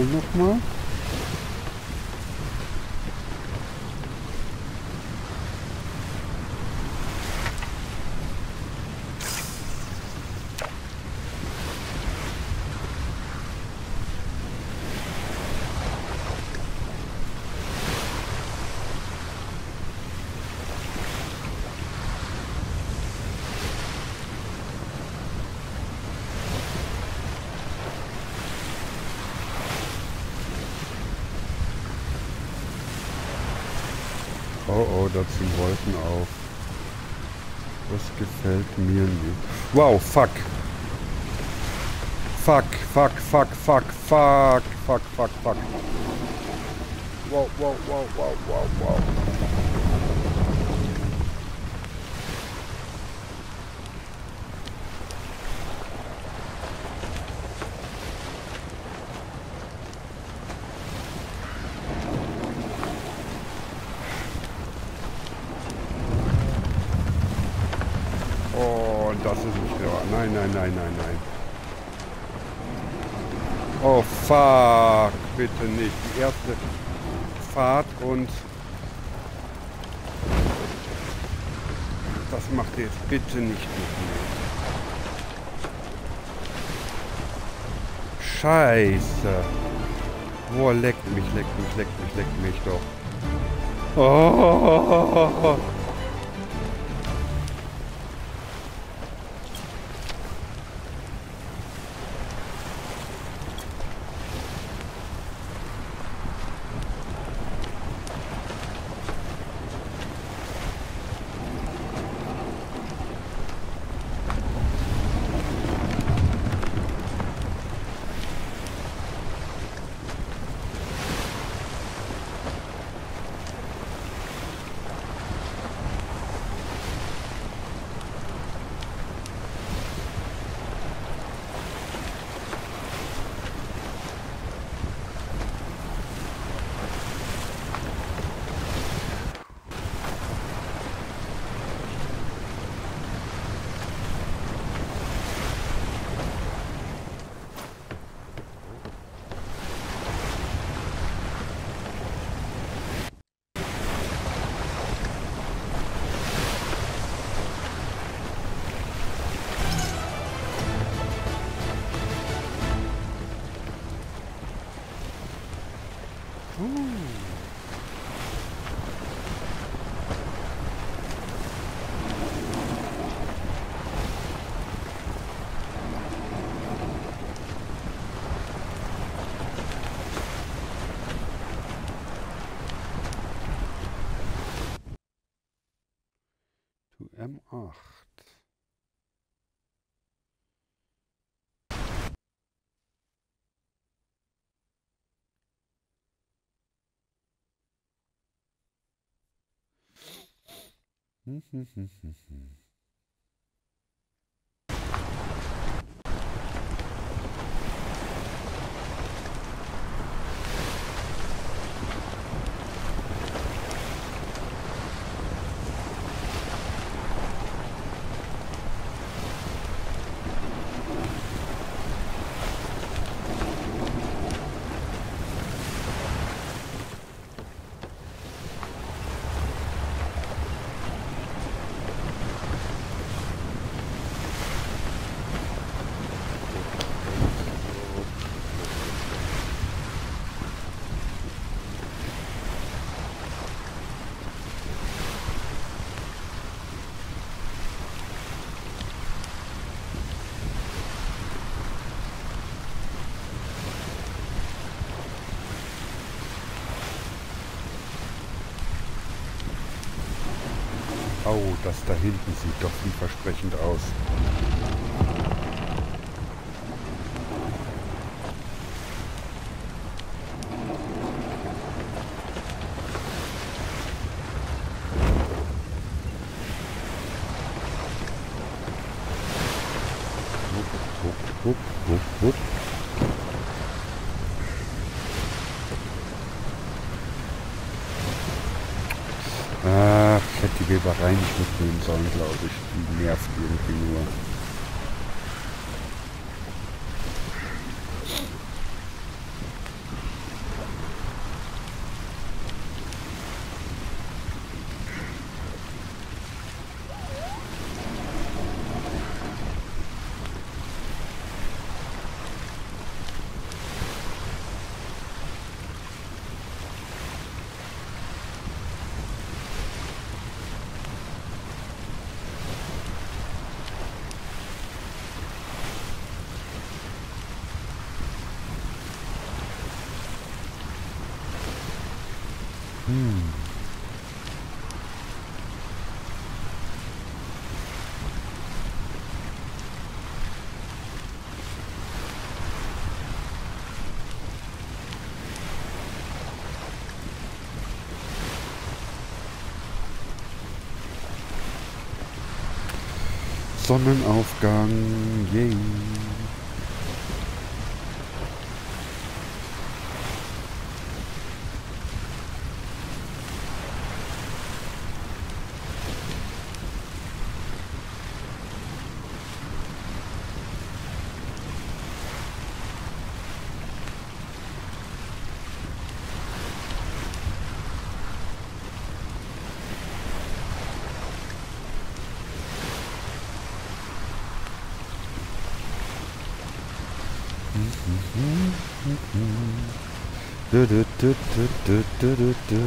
Metall nochmal. Oh oh, da ziehen Wolken auf. Das gefällt mir nicht. Wow, fuck. Fuck, fuck, fuck, fuck, fuck, fuck, fuck, fuck. Wow, wow, wow, wow, wow, wow. Oh, das ist nicht wahr. Nein, nein, nein, nein, nein. Oh, fuck. Bitte nicht. Die erste Fahrt und... Das macht ihr jetzt bitte nicht mit mir. Scheiße. Boah, leckt mich, leckt mich, leckt mich, leckt mich doch. Oh. M acht. Hm, hm, hm, hm, hm. Oh, das da hinten sieht doch vielversprechend aus. Hup, hup, hup, hup. Ach, ich hätte die Weberei nicht mitnehmen sollen, glaube ich. Die nervt irgendwie nur. Hm. Sonnenaufgang, yay. Du, du, du, du, du, du, du, du.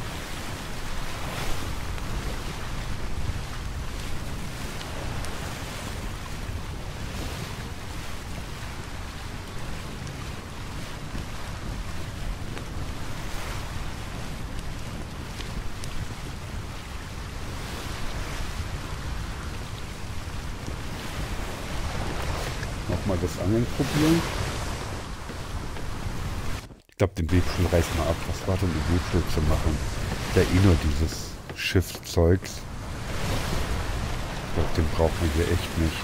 Nochmal das Angeln probieren. Ich glaube, den Webstuhl reiß mal ab. Was war denn im Webstuhl zu machen? Der eh nur dieses Schiffszeugs. Ich glaube, den brauchen wir hier echt nicht.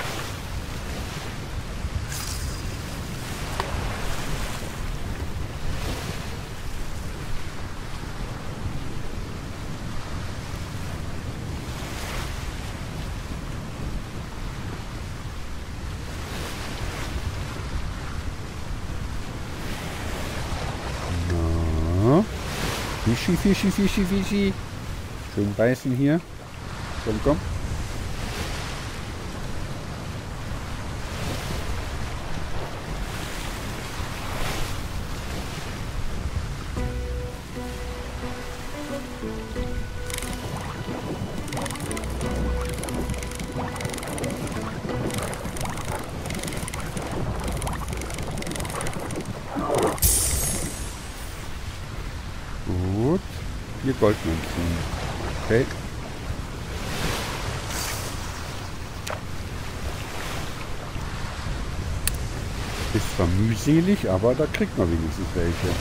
Fischi, Fischi, Fischi, Fischi. Schön reißen hier. Komm, komm. Gut. Vier Goldmünzen. Okay. Ist zwar mühselig, aber da kriegt man wenigstens welche.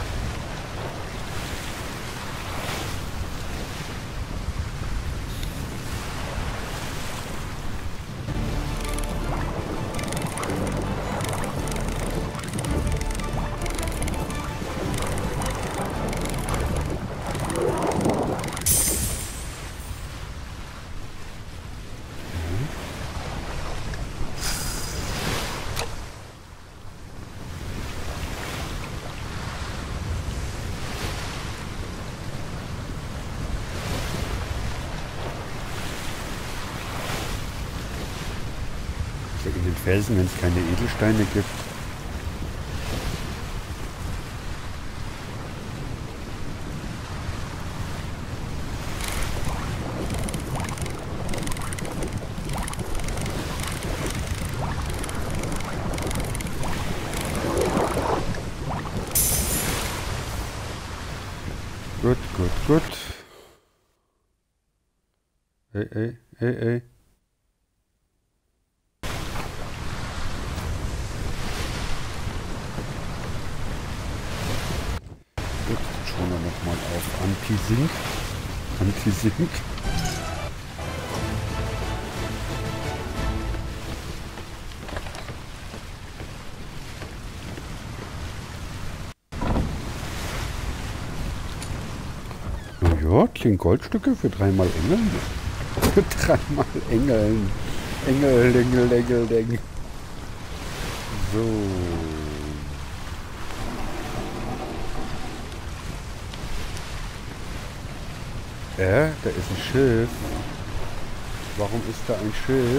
In den Felsen, wenn es keine Edelsteine gibt. Gut, gut, gut. Ey, ey, ey, ey. Schauen wir nochmal auf Anti-Sync. Anti-Sync. Ja, zehn Goldstücke für dreimal Engeln. Für dreimal Engeln. Engel, Engel, Engel, Engel. So. Äh, da ist ein Schiff. Warum ist da ein Schiff?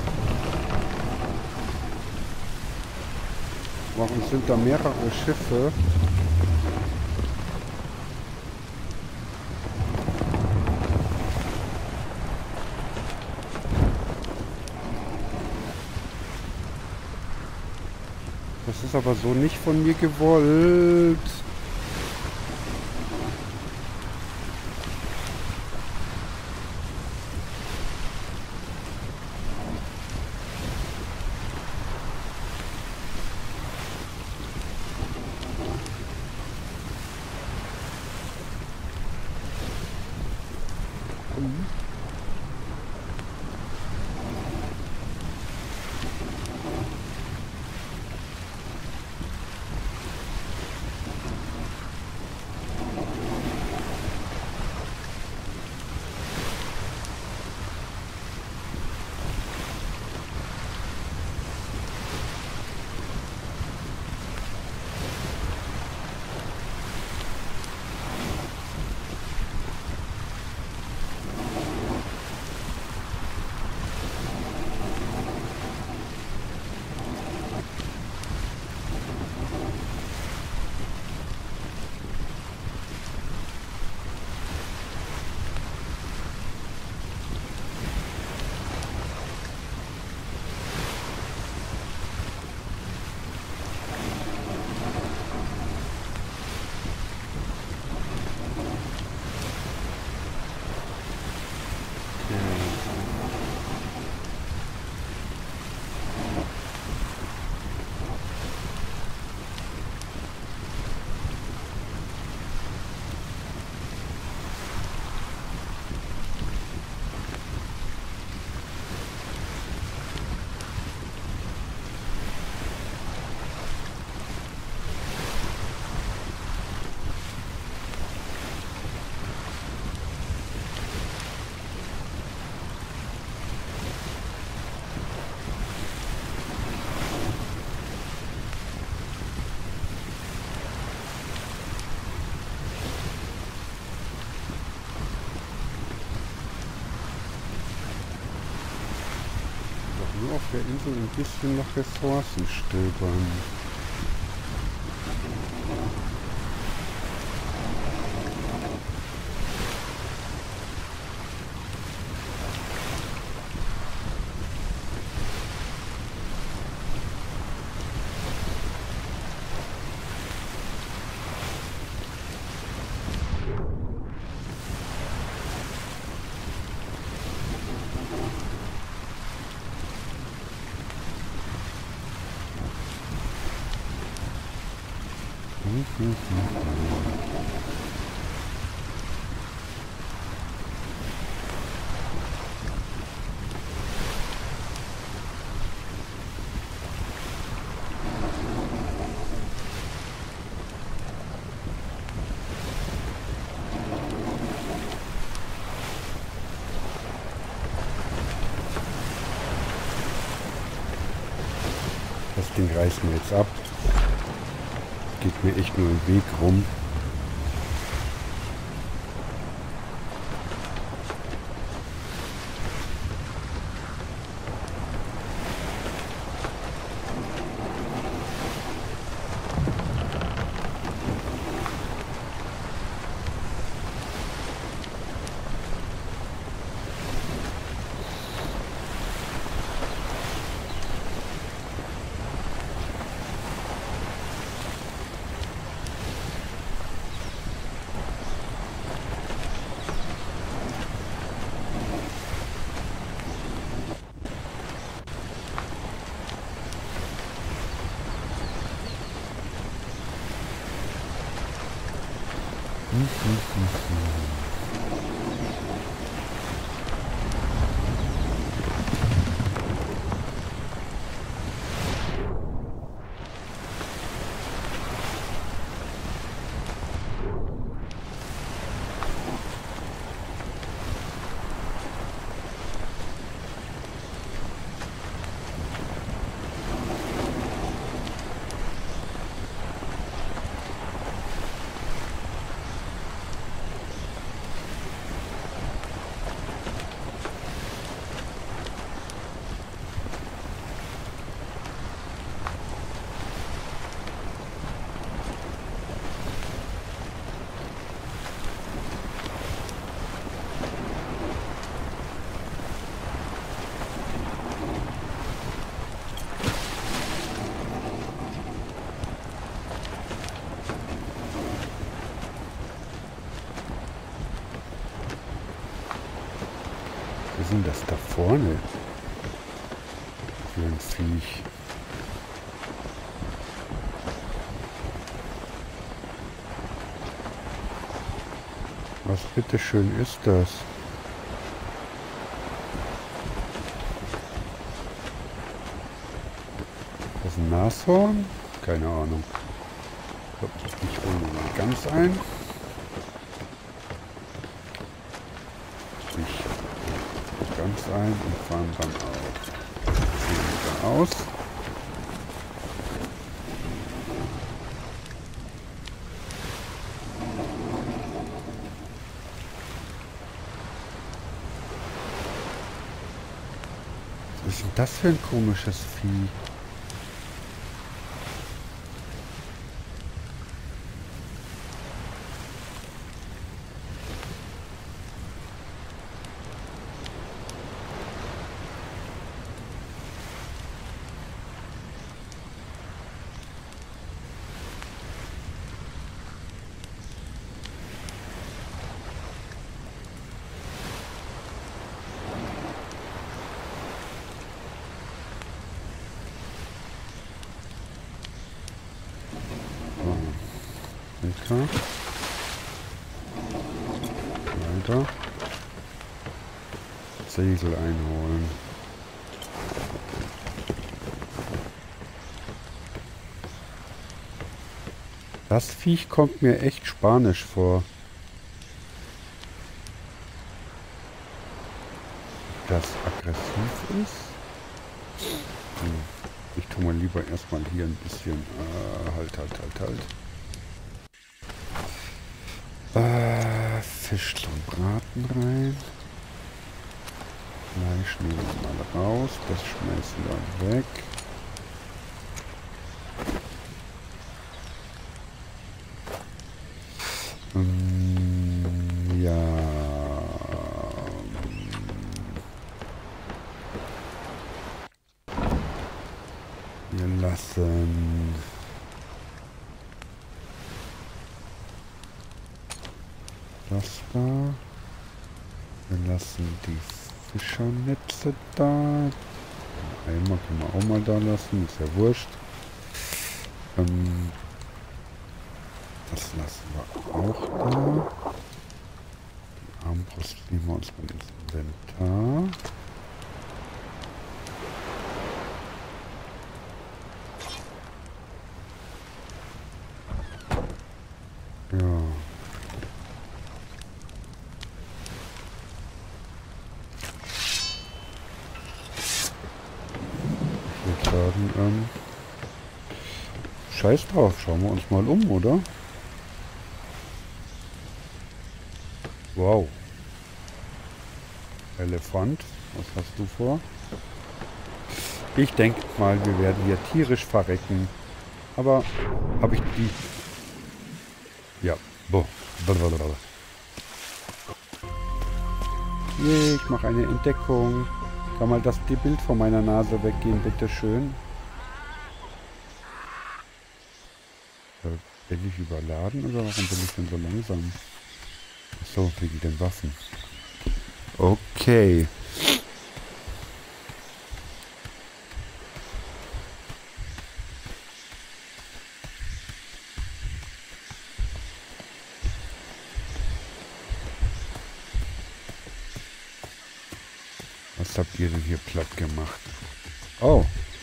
Warum sind da mehrere Schiffe? Das ist aber so nicht von mir gewollt. der Insel ein bisschen nach Ressourcen stöbern. Das Ding reißen wir jetzt ab. Geht mir echt nur im Weg rum. Was ist denn das da vorne? Für ein Viech. Was bitteschön ist das? Das ist ein Nashorn? Keine Ahnung. So, ich hole mir mal ganz ein. Ich ganz ein und fahren dann auch zehn Meter aus. Was ist denn das für ein komisches Vieh? Weiter. Weiter. Segel einholen. Das Viech kommt mir echt spanisch vor. Ob das aggressiv ist? Hm. Ich tue mal lieber erstmal hier ein bisschen... Äh, halt, halt, halt, halt. Äh, Fisch zum Braten rein. Fleisch nehmen wir mal raus. Das schmeißen wir weg. Ähm, ja. Wir lassen das da. Wir lassen die Fischernetze da. Einmal können wir auch mal da lassen, ist ja wurscht. Ähm, das lassen wir auch da. Die Armbrust nehmen wir uns mal ins Inventar. Ja. Ich würde sagen, ähm, scheiß drauf, schauen wir uns mal um, oder? Wow. Elefant, was hast du vor? Ich denke mal, wir werden hier tierisch verrecken. Aber habe ich die... Ja. Boah. Yeah, ich mache eine Entdeckung. Kann mal das die Bild von meiner Nase weggehen, bitteschön. Äh, bin ich überladen oder warum bin ich denn so langsam? So, wegen den Waffen. Okay. Was habt ihr denn hier platt gemacht? Oh.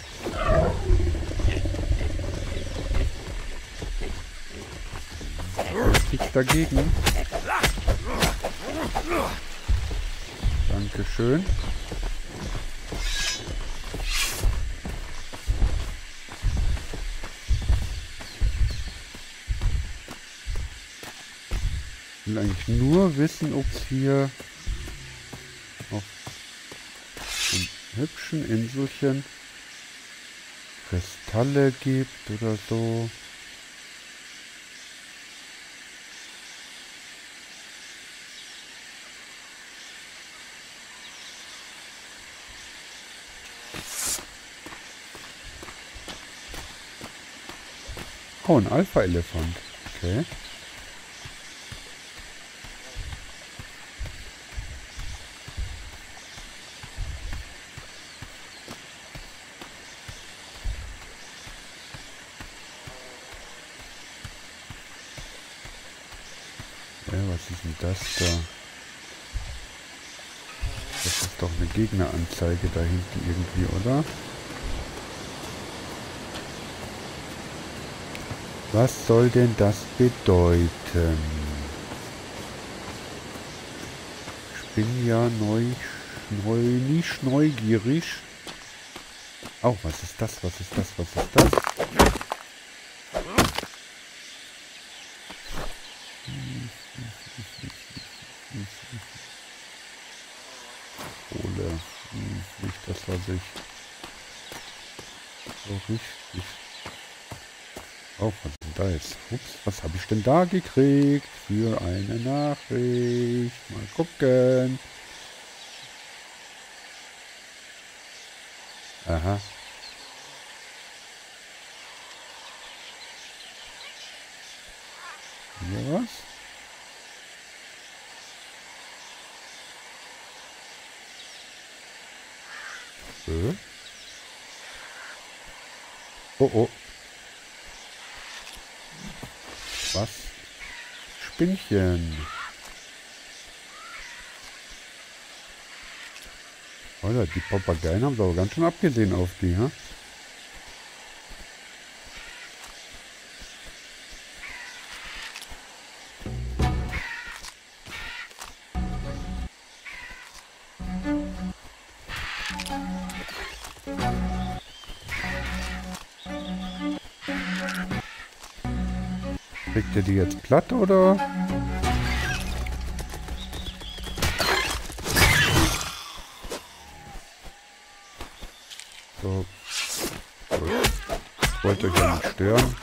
Nichts dagegen. Dankeschön. Ich will eigentlich nur wissen, ob es hier auf einem hübschen Inselchen Kristalle gibt oder so. Oh, ein Alpha-Elefant. Okay. Ja, was ist denn das da? Das ist doch eine Gegneranzeige da hinten irgendwie, oder? Was soll denn das bedeuten? Ich bin ja neu, neu, nicht neugierig. Oh, was ist das? Was ist das? Was ist das? Kohle. Hm, nicht das, was ich so richtig... Oh, was ist denn da jetzt? Ups, was habe ich denn da gekriegt für eine Nachricht? Mal gucken. Aha. Hier was? Äh? Oh, oh. Was? Spinnchen. Alter, die Papageien haben aber ganz schön abgesehen auf die, ha? Kriegt ihr die jetzt platt, oder? So. Gut. Ich wollte euch ja nicht stören.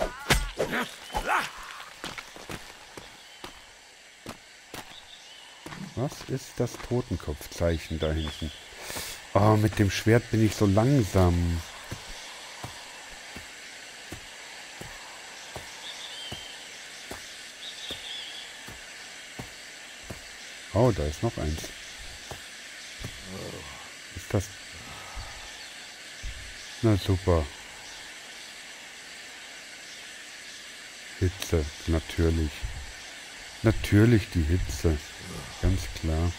Was ist das Totenkopfzeichen da hinten? Oh, mit dem Schwert bin ich so langsam. Oh, da ist noch eins. Ist das... Na super. Hitze, natürlich. Natürlich die Hitze. Ganz klar.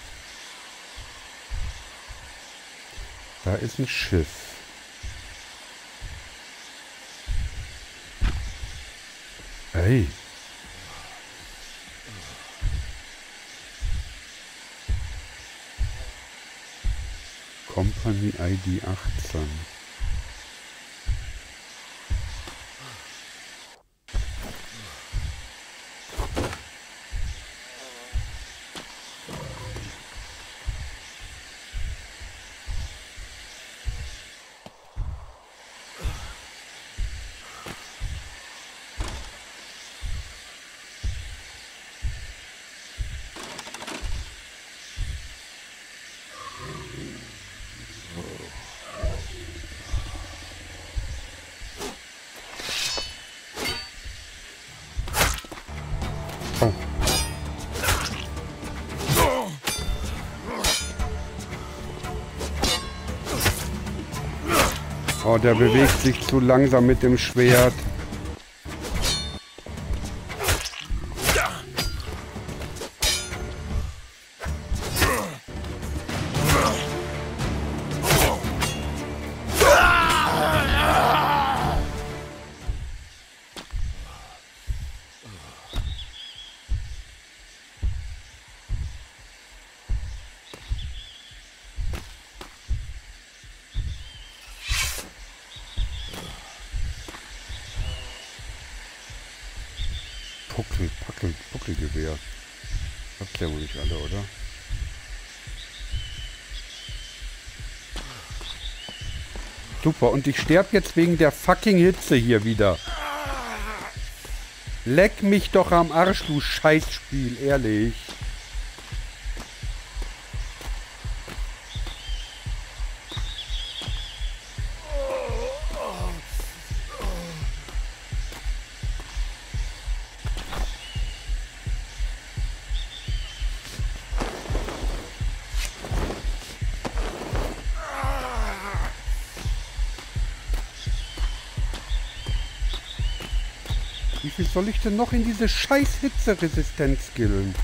Da ist ein Schiff. Hey. Company I D achtzehn. Oh. Oh, der bewegt sich zu langsam mit dem Schwert. Puckel, Packel, Puckelgewehr. Habt ihr wohl nicht alle, oder? Super, und ich sterbe jetzt wegen der fucking Hitze hier wieder. Leck mich doch am Arsch, du Scheißspiel, ehrlich. Wie viel soll ich denn noch in diese scheiß Hitzeresistenz skillen?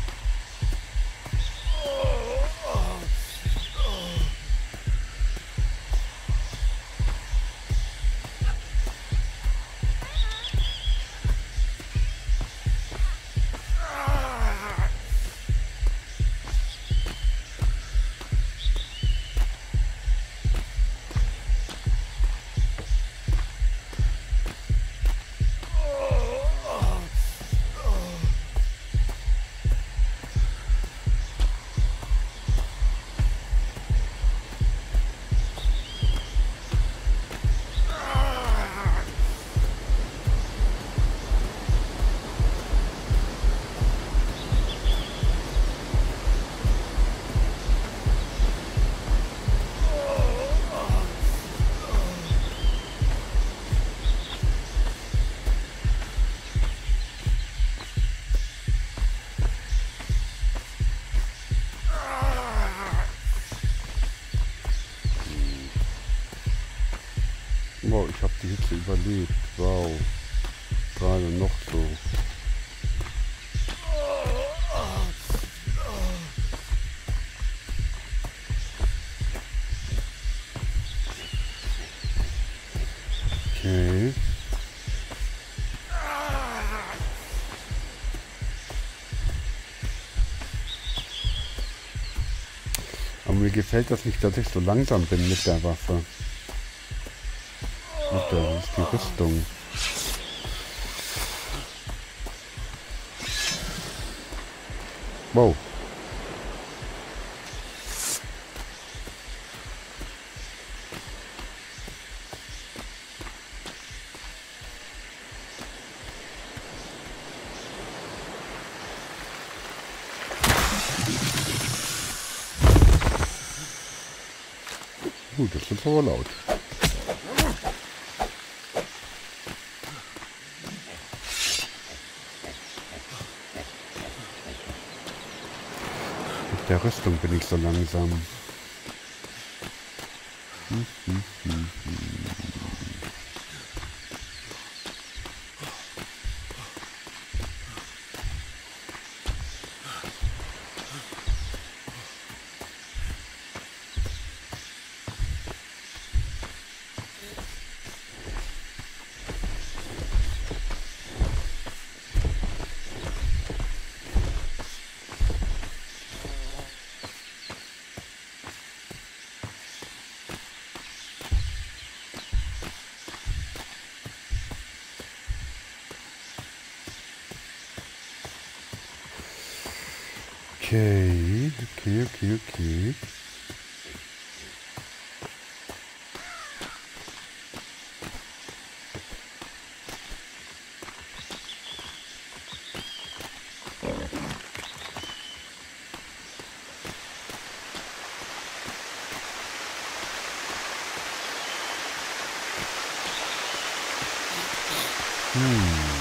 Wow, ich habe die Hitze überlebt. Wow. Gerade noch so. Okay. Aber mir gefällt das nicht, dass ich so langsam bin mit der Waffe. Da ist die Rüstung. Wow. Gut, das ist aber laut. Mit der Rüstung bin ich so langsam. Hm, hm, hm, hm. Okay, okay, okay, okay. Hm.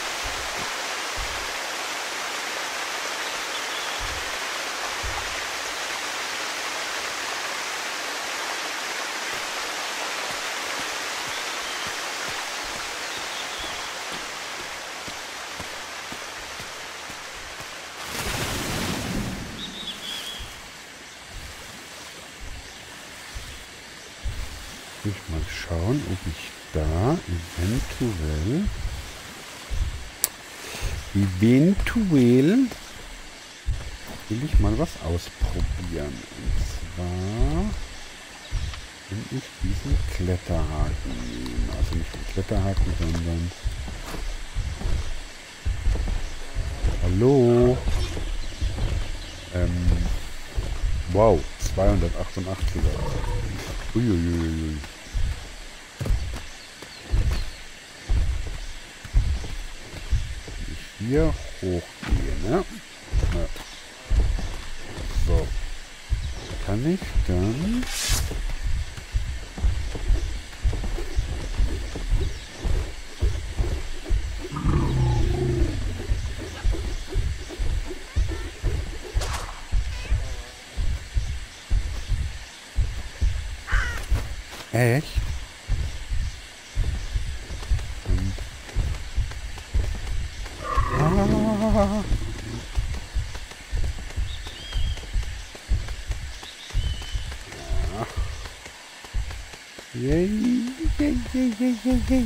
Ich mal schauen, ob ich da eventuell eventuell will ich mal was ausprobieren. Und zwar will ich diesen Kletterhaken nehmen. Also nicht den Kletterhaken, sondern hallo. Ähm, wow, zweihundertachtundachtzig. Uiuiui. Hier hochgehen, ne? Ja. So. Kann ich dann... Echt? Und ah. Yay, yay, yay, yay, yay, yay.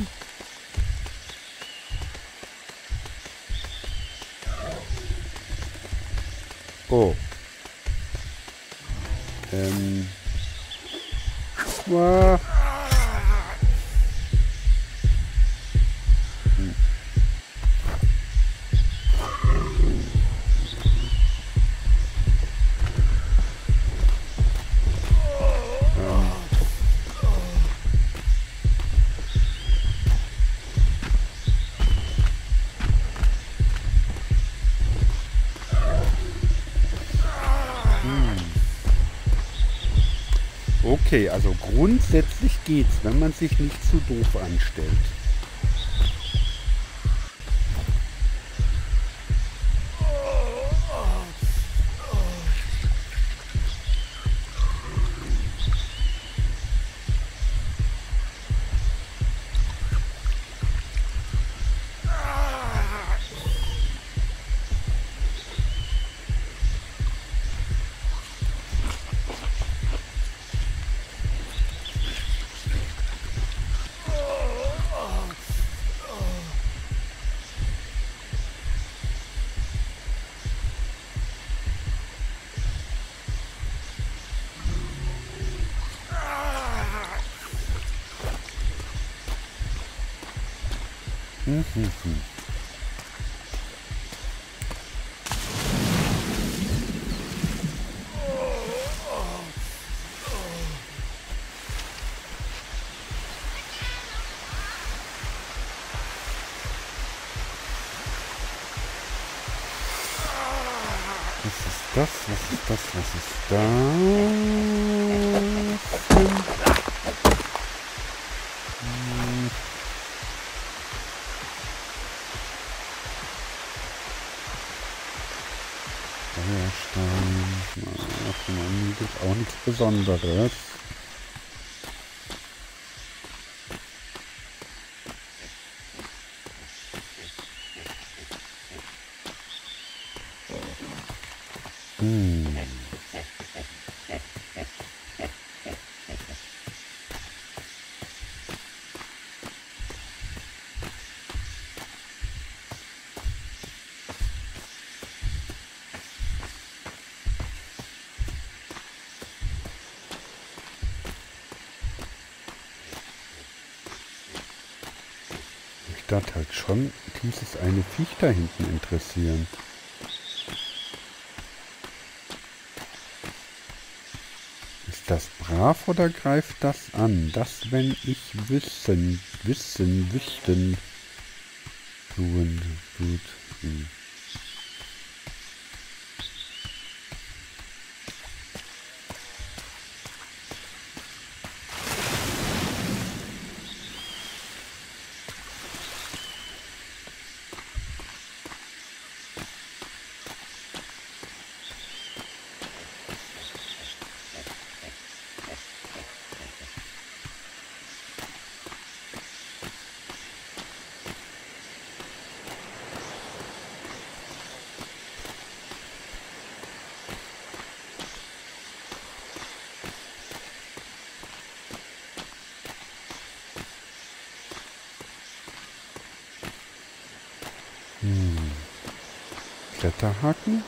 Oh. Ähm. Wow. Hm. Ähm. Okay, also grundsätzlich geht's, wenn man sich nicht zu doof anstellt. Hm, hm, hm. Das ist das? Was ist das? Was ist das? Hm. Feuerstein. Ach man, das ist auch nichts Besonderes. Hm. Mich das halt schon dieses eine Viech da hinten interessieren. Ist das brav oder greift das an? Das, wenn ich wissen, wissen, wüssten, tun, gut. Hm. Hm. Kletterhaken?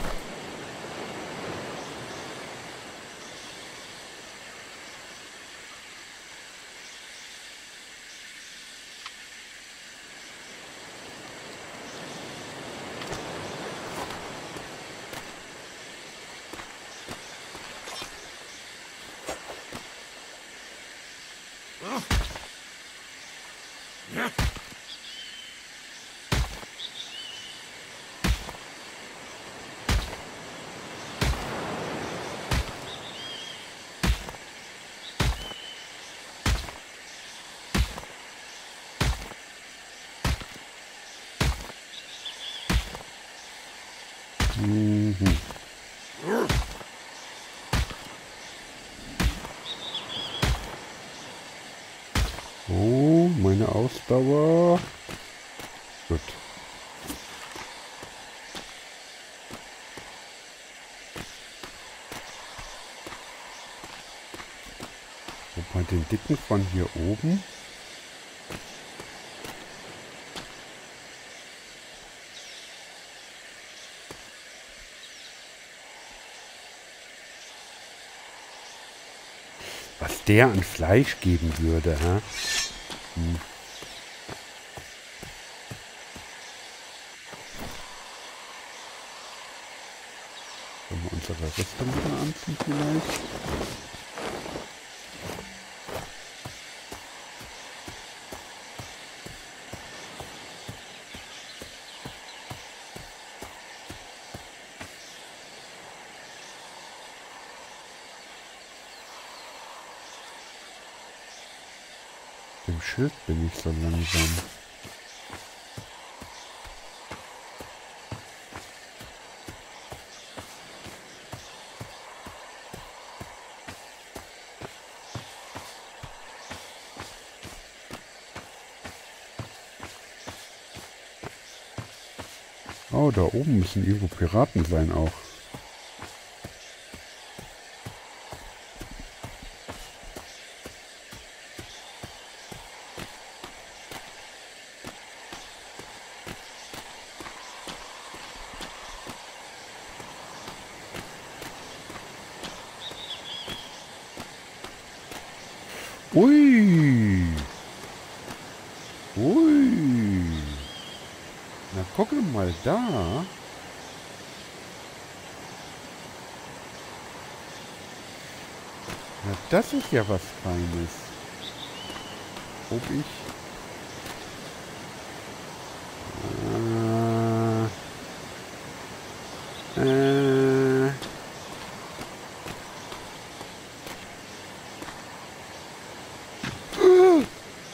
Mhm. Oh, meine Ausdauer. Gut. So, bei den Dicken von hier oben. Was der an Fleisch geben würde, hä? Hm. Sollen wir unsere Rüstung wieder anziehen vielleicht? Dem Schild bin ich so langsam. Oh, da oben müssen irgendwo Piraten sein auch. Ui. Ui. Na, guck mal da. Na, das ist ja was Feines. Ob ich... Äh... Äh...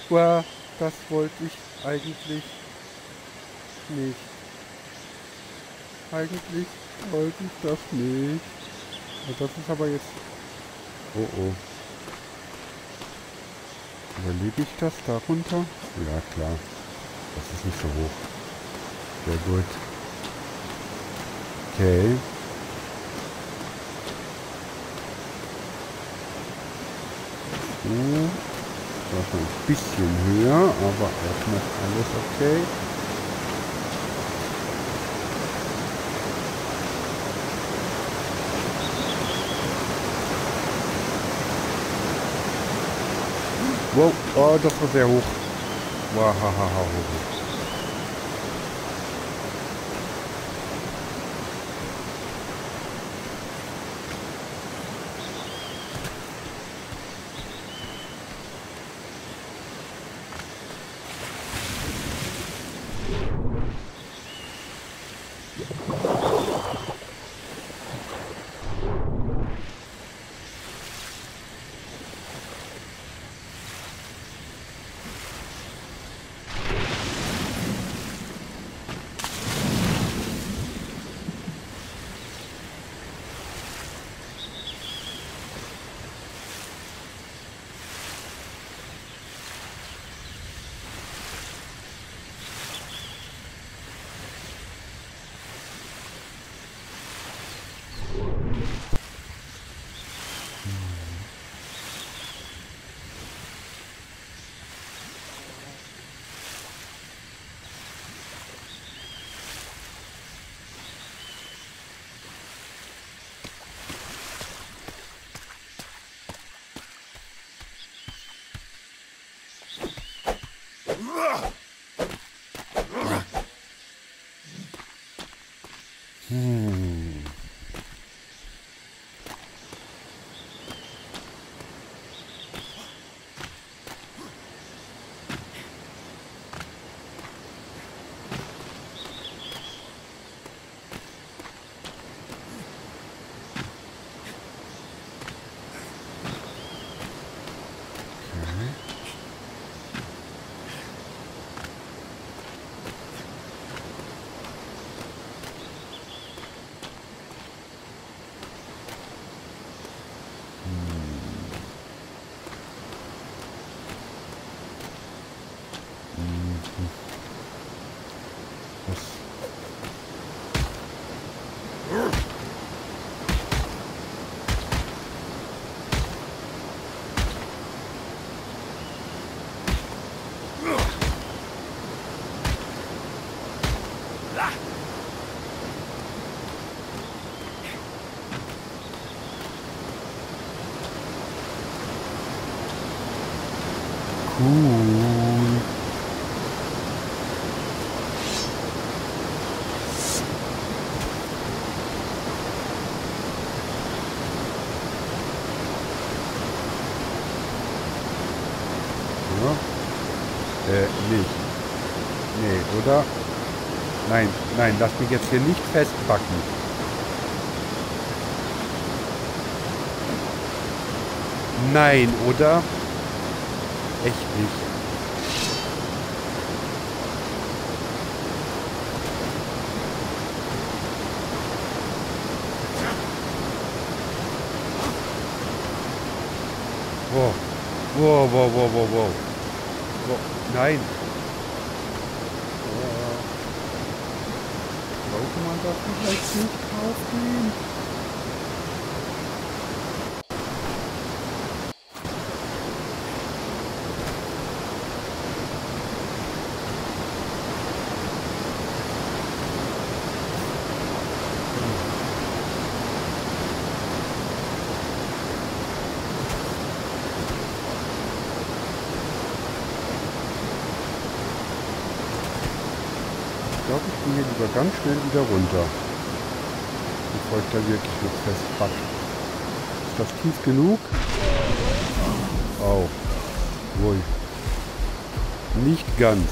Wow, das wollte ich eigentlich nicht. Eigentlich wollte ich das nicht. Das ist aber jetzt... Oh oh. Überlebe ich das darunter? Ja, klar. Das ist nicht so hoch. Sehr gut. Okay. So. Das war ein bisschen höher, aber auch noch alles okay. Wow, oh, das war sehr hoch. Wow, ha, ha, ha, ha. Hm. Cool. Ja. Äh, nicht. Nee, oder? Nein, nein, lass mich jetzt hier nicht festpacken. Nein, oder? Echt nicht. Wow. Wow, wow, wow, wow, wow. Wow. Nein. Sollte man das vielleicht nicht aufnehmen? Ich glaube, ich gehe lieber ganz schnell wieder runter, bevor ich da wirklich noch festpacke. Ist das tief genug? Oh. Wohl. Nicht ganz.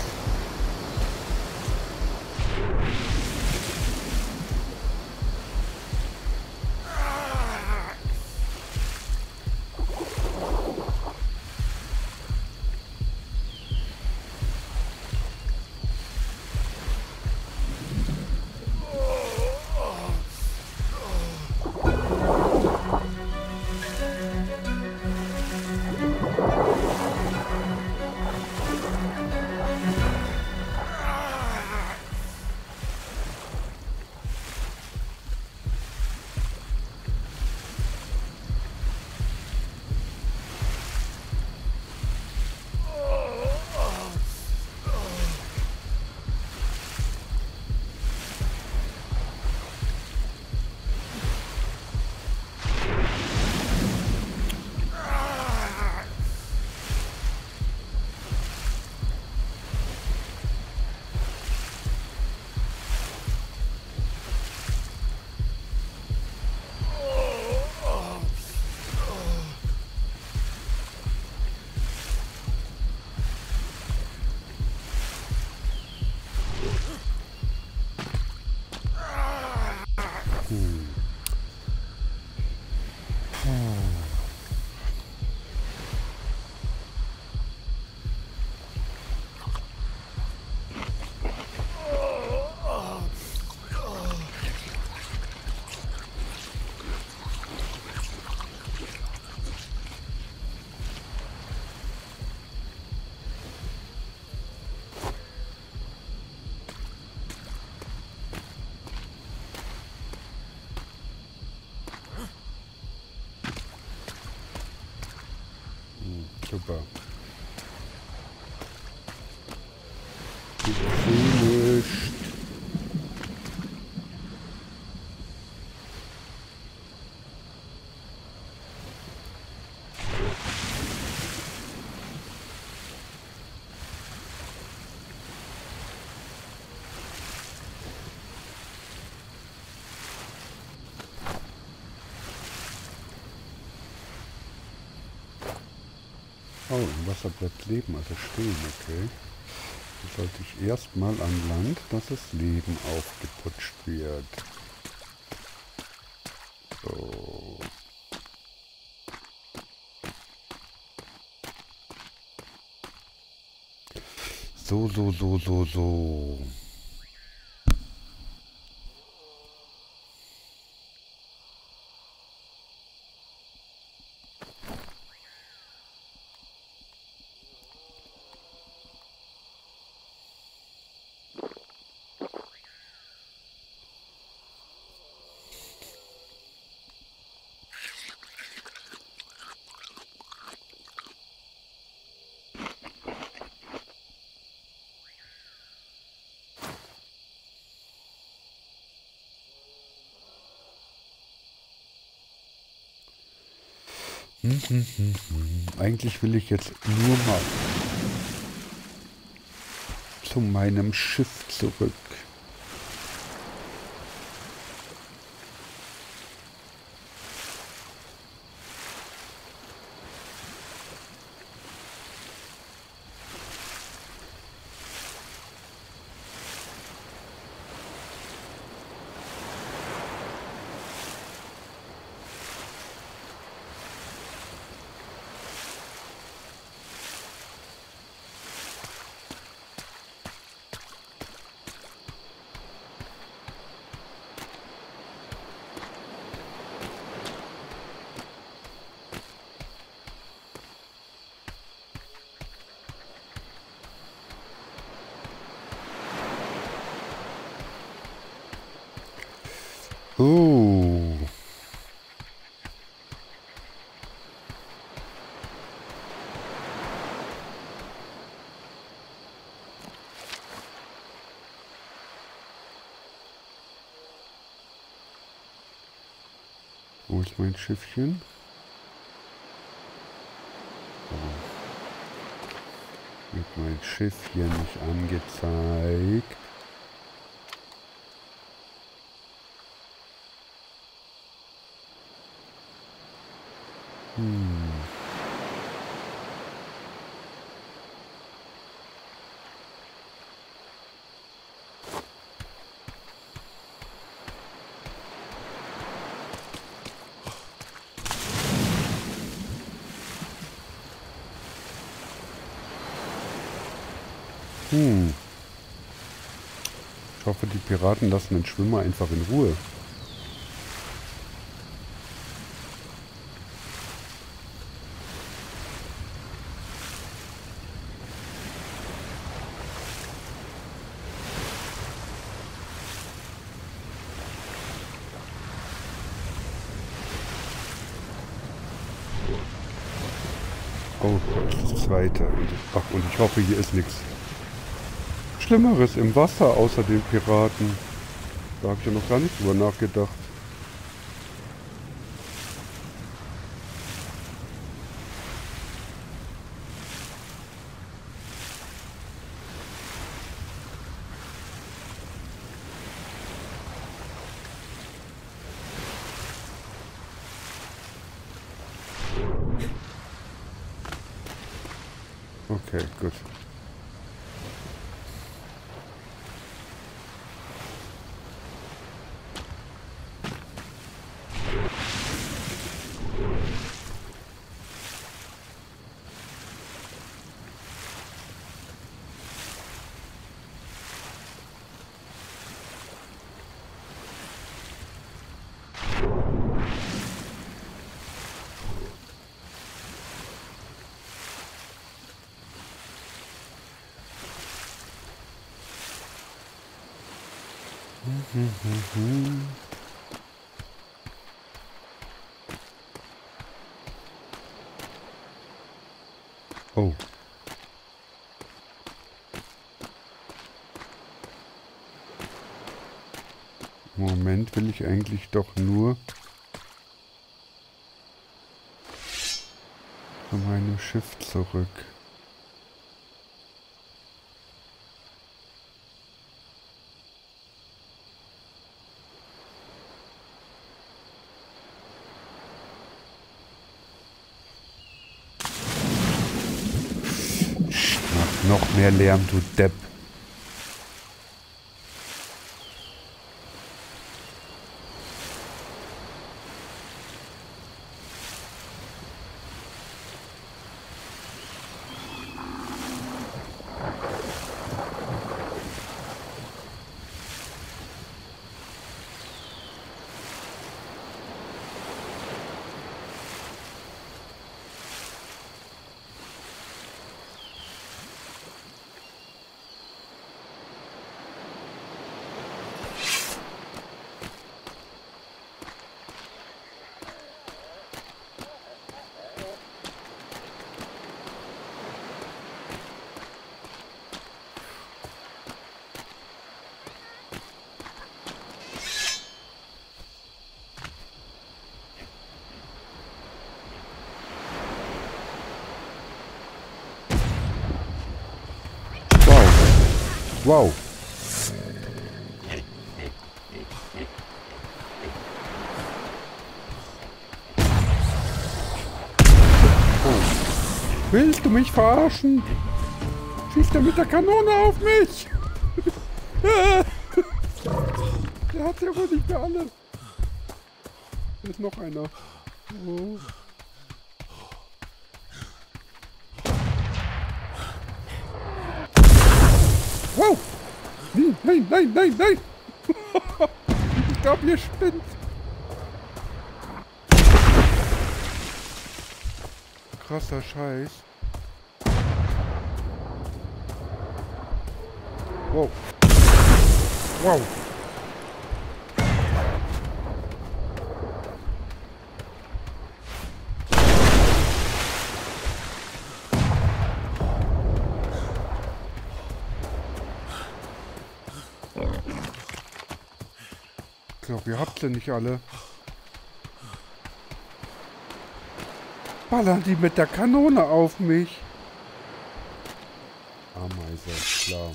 Hm. Hm. Super. Finished. Oh, im Wasser bleibt Leben, also stehen, okay. Dann sollte ich erstmal an Land, dass das Leben aufgeputscht wird. So. So, so, so, so, so. Hm, hm, hm, hm. Eigentlich will ich jetzt nur mal zu meinem Schiff zurück. Oh. Wo ist mein Schiffchen? Oh. Wird mein Schiffchen nicht angezeigt? Hm. Hm. Ich hoffe, die Piraten lassen den Schwimmer einfach in Ruhe. Oh, das ist das zweite. Ach, und ich hoffe, hier ist nichts Schlimmeres im Wasser außer den Piraten. Da habe ich ja noch gar nicht drüber nachgedacht. Okay, gut. Mhm. Oh. Moment, will ich eigentlich doch nur zu meinem Schiff zurück. Mach noch mehr Lärm, du Depp. Wow. Oh. Willst du mich verarschen? Schießt er mit der Kanone auf mich? Der hat ja wohl nicht mehr alle. Da ist noch einer. Oh. Wow! Nein, nein, nein, nein, nein! Ich glaube, ihr spinnt. Krasser Scheiß. Wow. Wow. Ich glaube, ihr habt sie nicht alle. Ballern die mit der Kanone auf mich. Ameise, klar.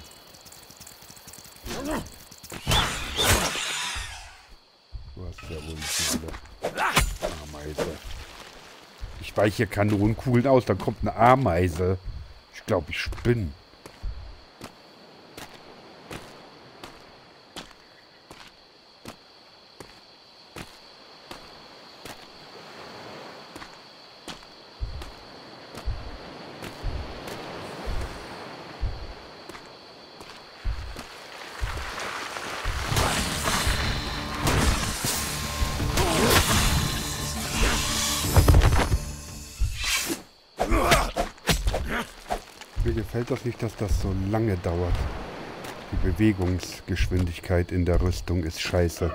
Du hast ja wohl nicht alle. Ameise. Ich weiche Kanonenkugeln aus, dann kommt eine Ameise. Ich glaube, ich spinne. Mir gefällt das nicht, dass das so lange dauert. Die Bewegungsgeschwindigkeit in der Rüstung ist scheiße.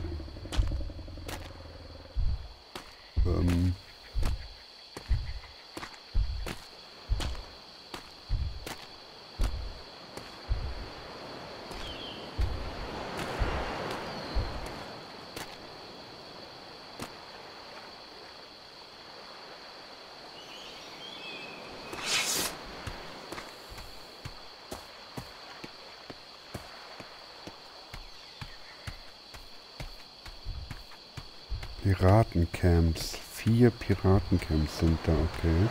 Ähm... Piratencamps. Vier Piratencamps sind da, okay.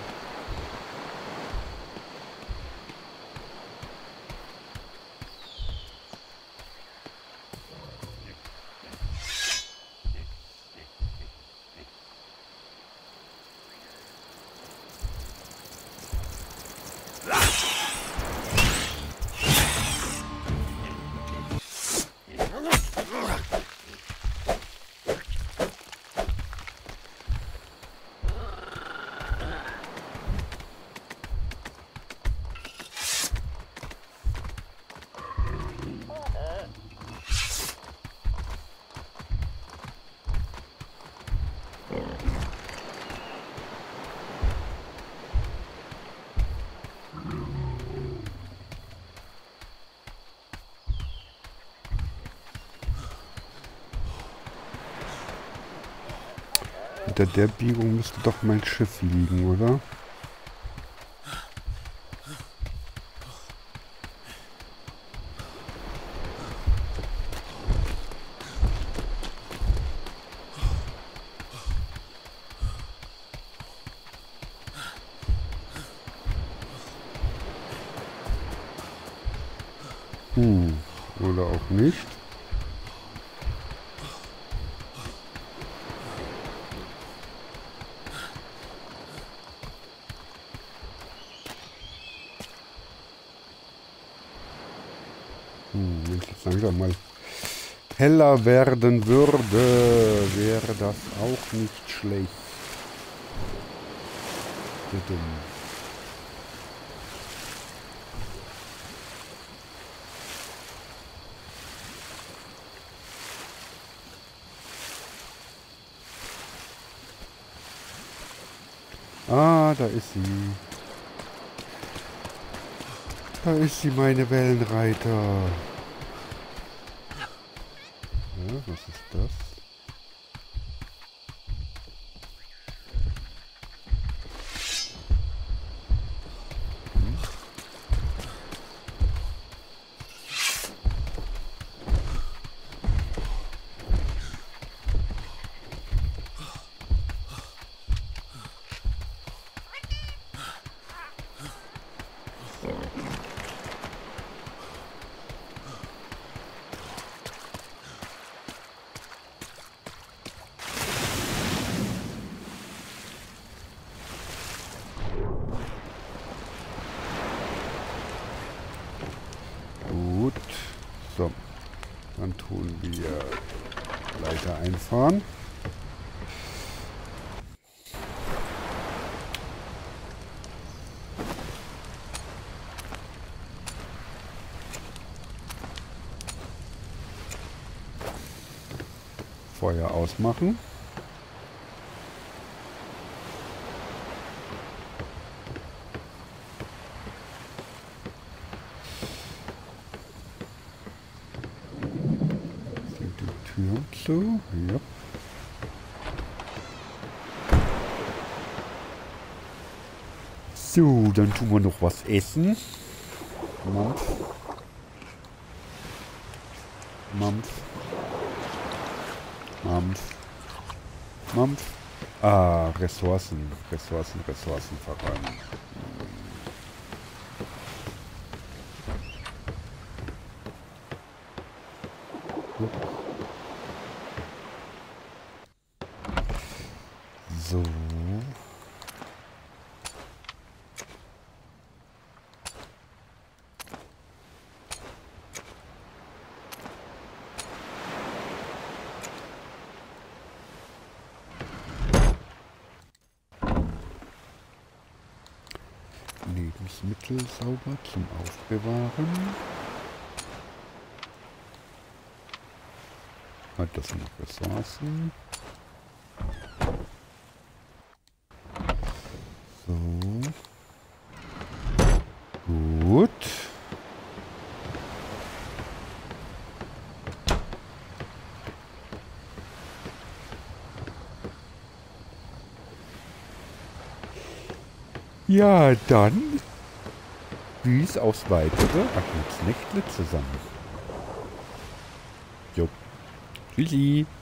Hinter der Biegung müsste doch mein Schiff liegen, oder? Hm, oder auch nicht. Hm, wenn es jetzt langsam mal heller werden würde, wäre das auch nicht schlecht. Bitte. Ah, da ist sie. Da ist sie, meine Wellenreiter. Ja, was ist das? Hm. Gut. So. Dann tun wir Leiter einfahren. Feuer ausmachen. Sind die Türen zu? Ja. So, dann tun wir noch was essen. Mampf. Mampf. Mampf. Mampf. Ah, Ressourcen. Ressourcen, Ressourcen verräumen. So. Lebensmittel sauber zum Aufbewahren. Halt, das sind noch Ressourcen. So. Gut. Ja, dann bis aufs Weitere. Ach, jetzt Nächtle zusammen. Jo. Tschüssi.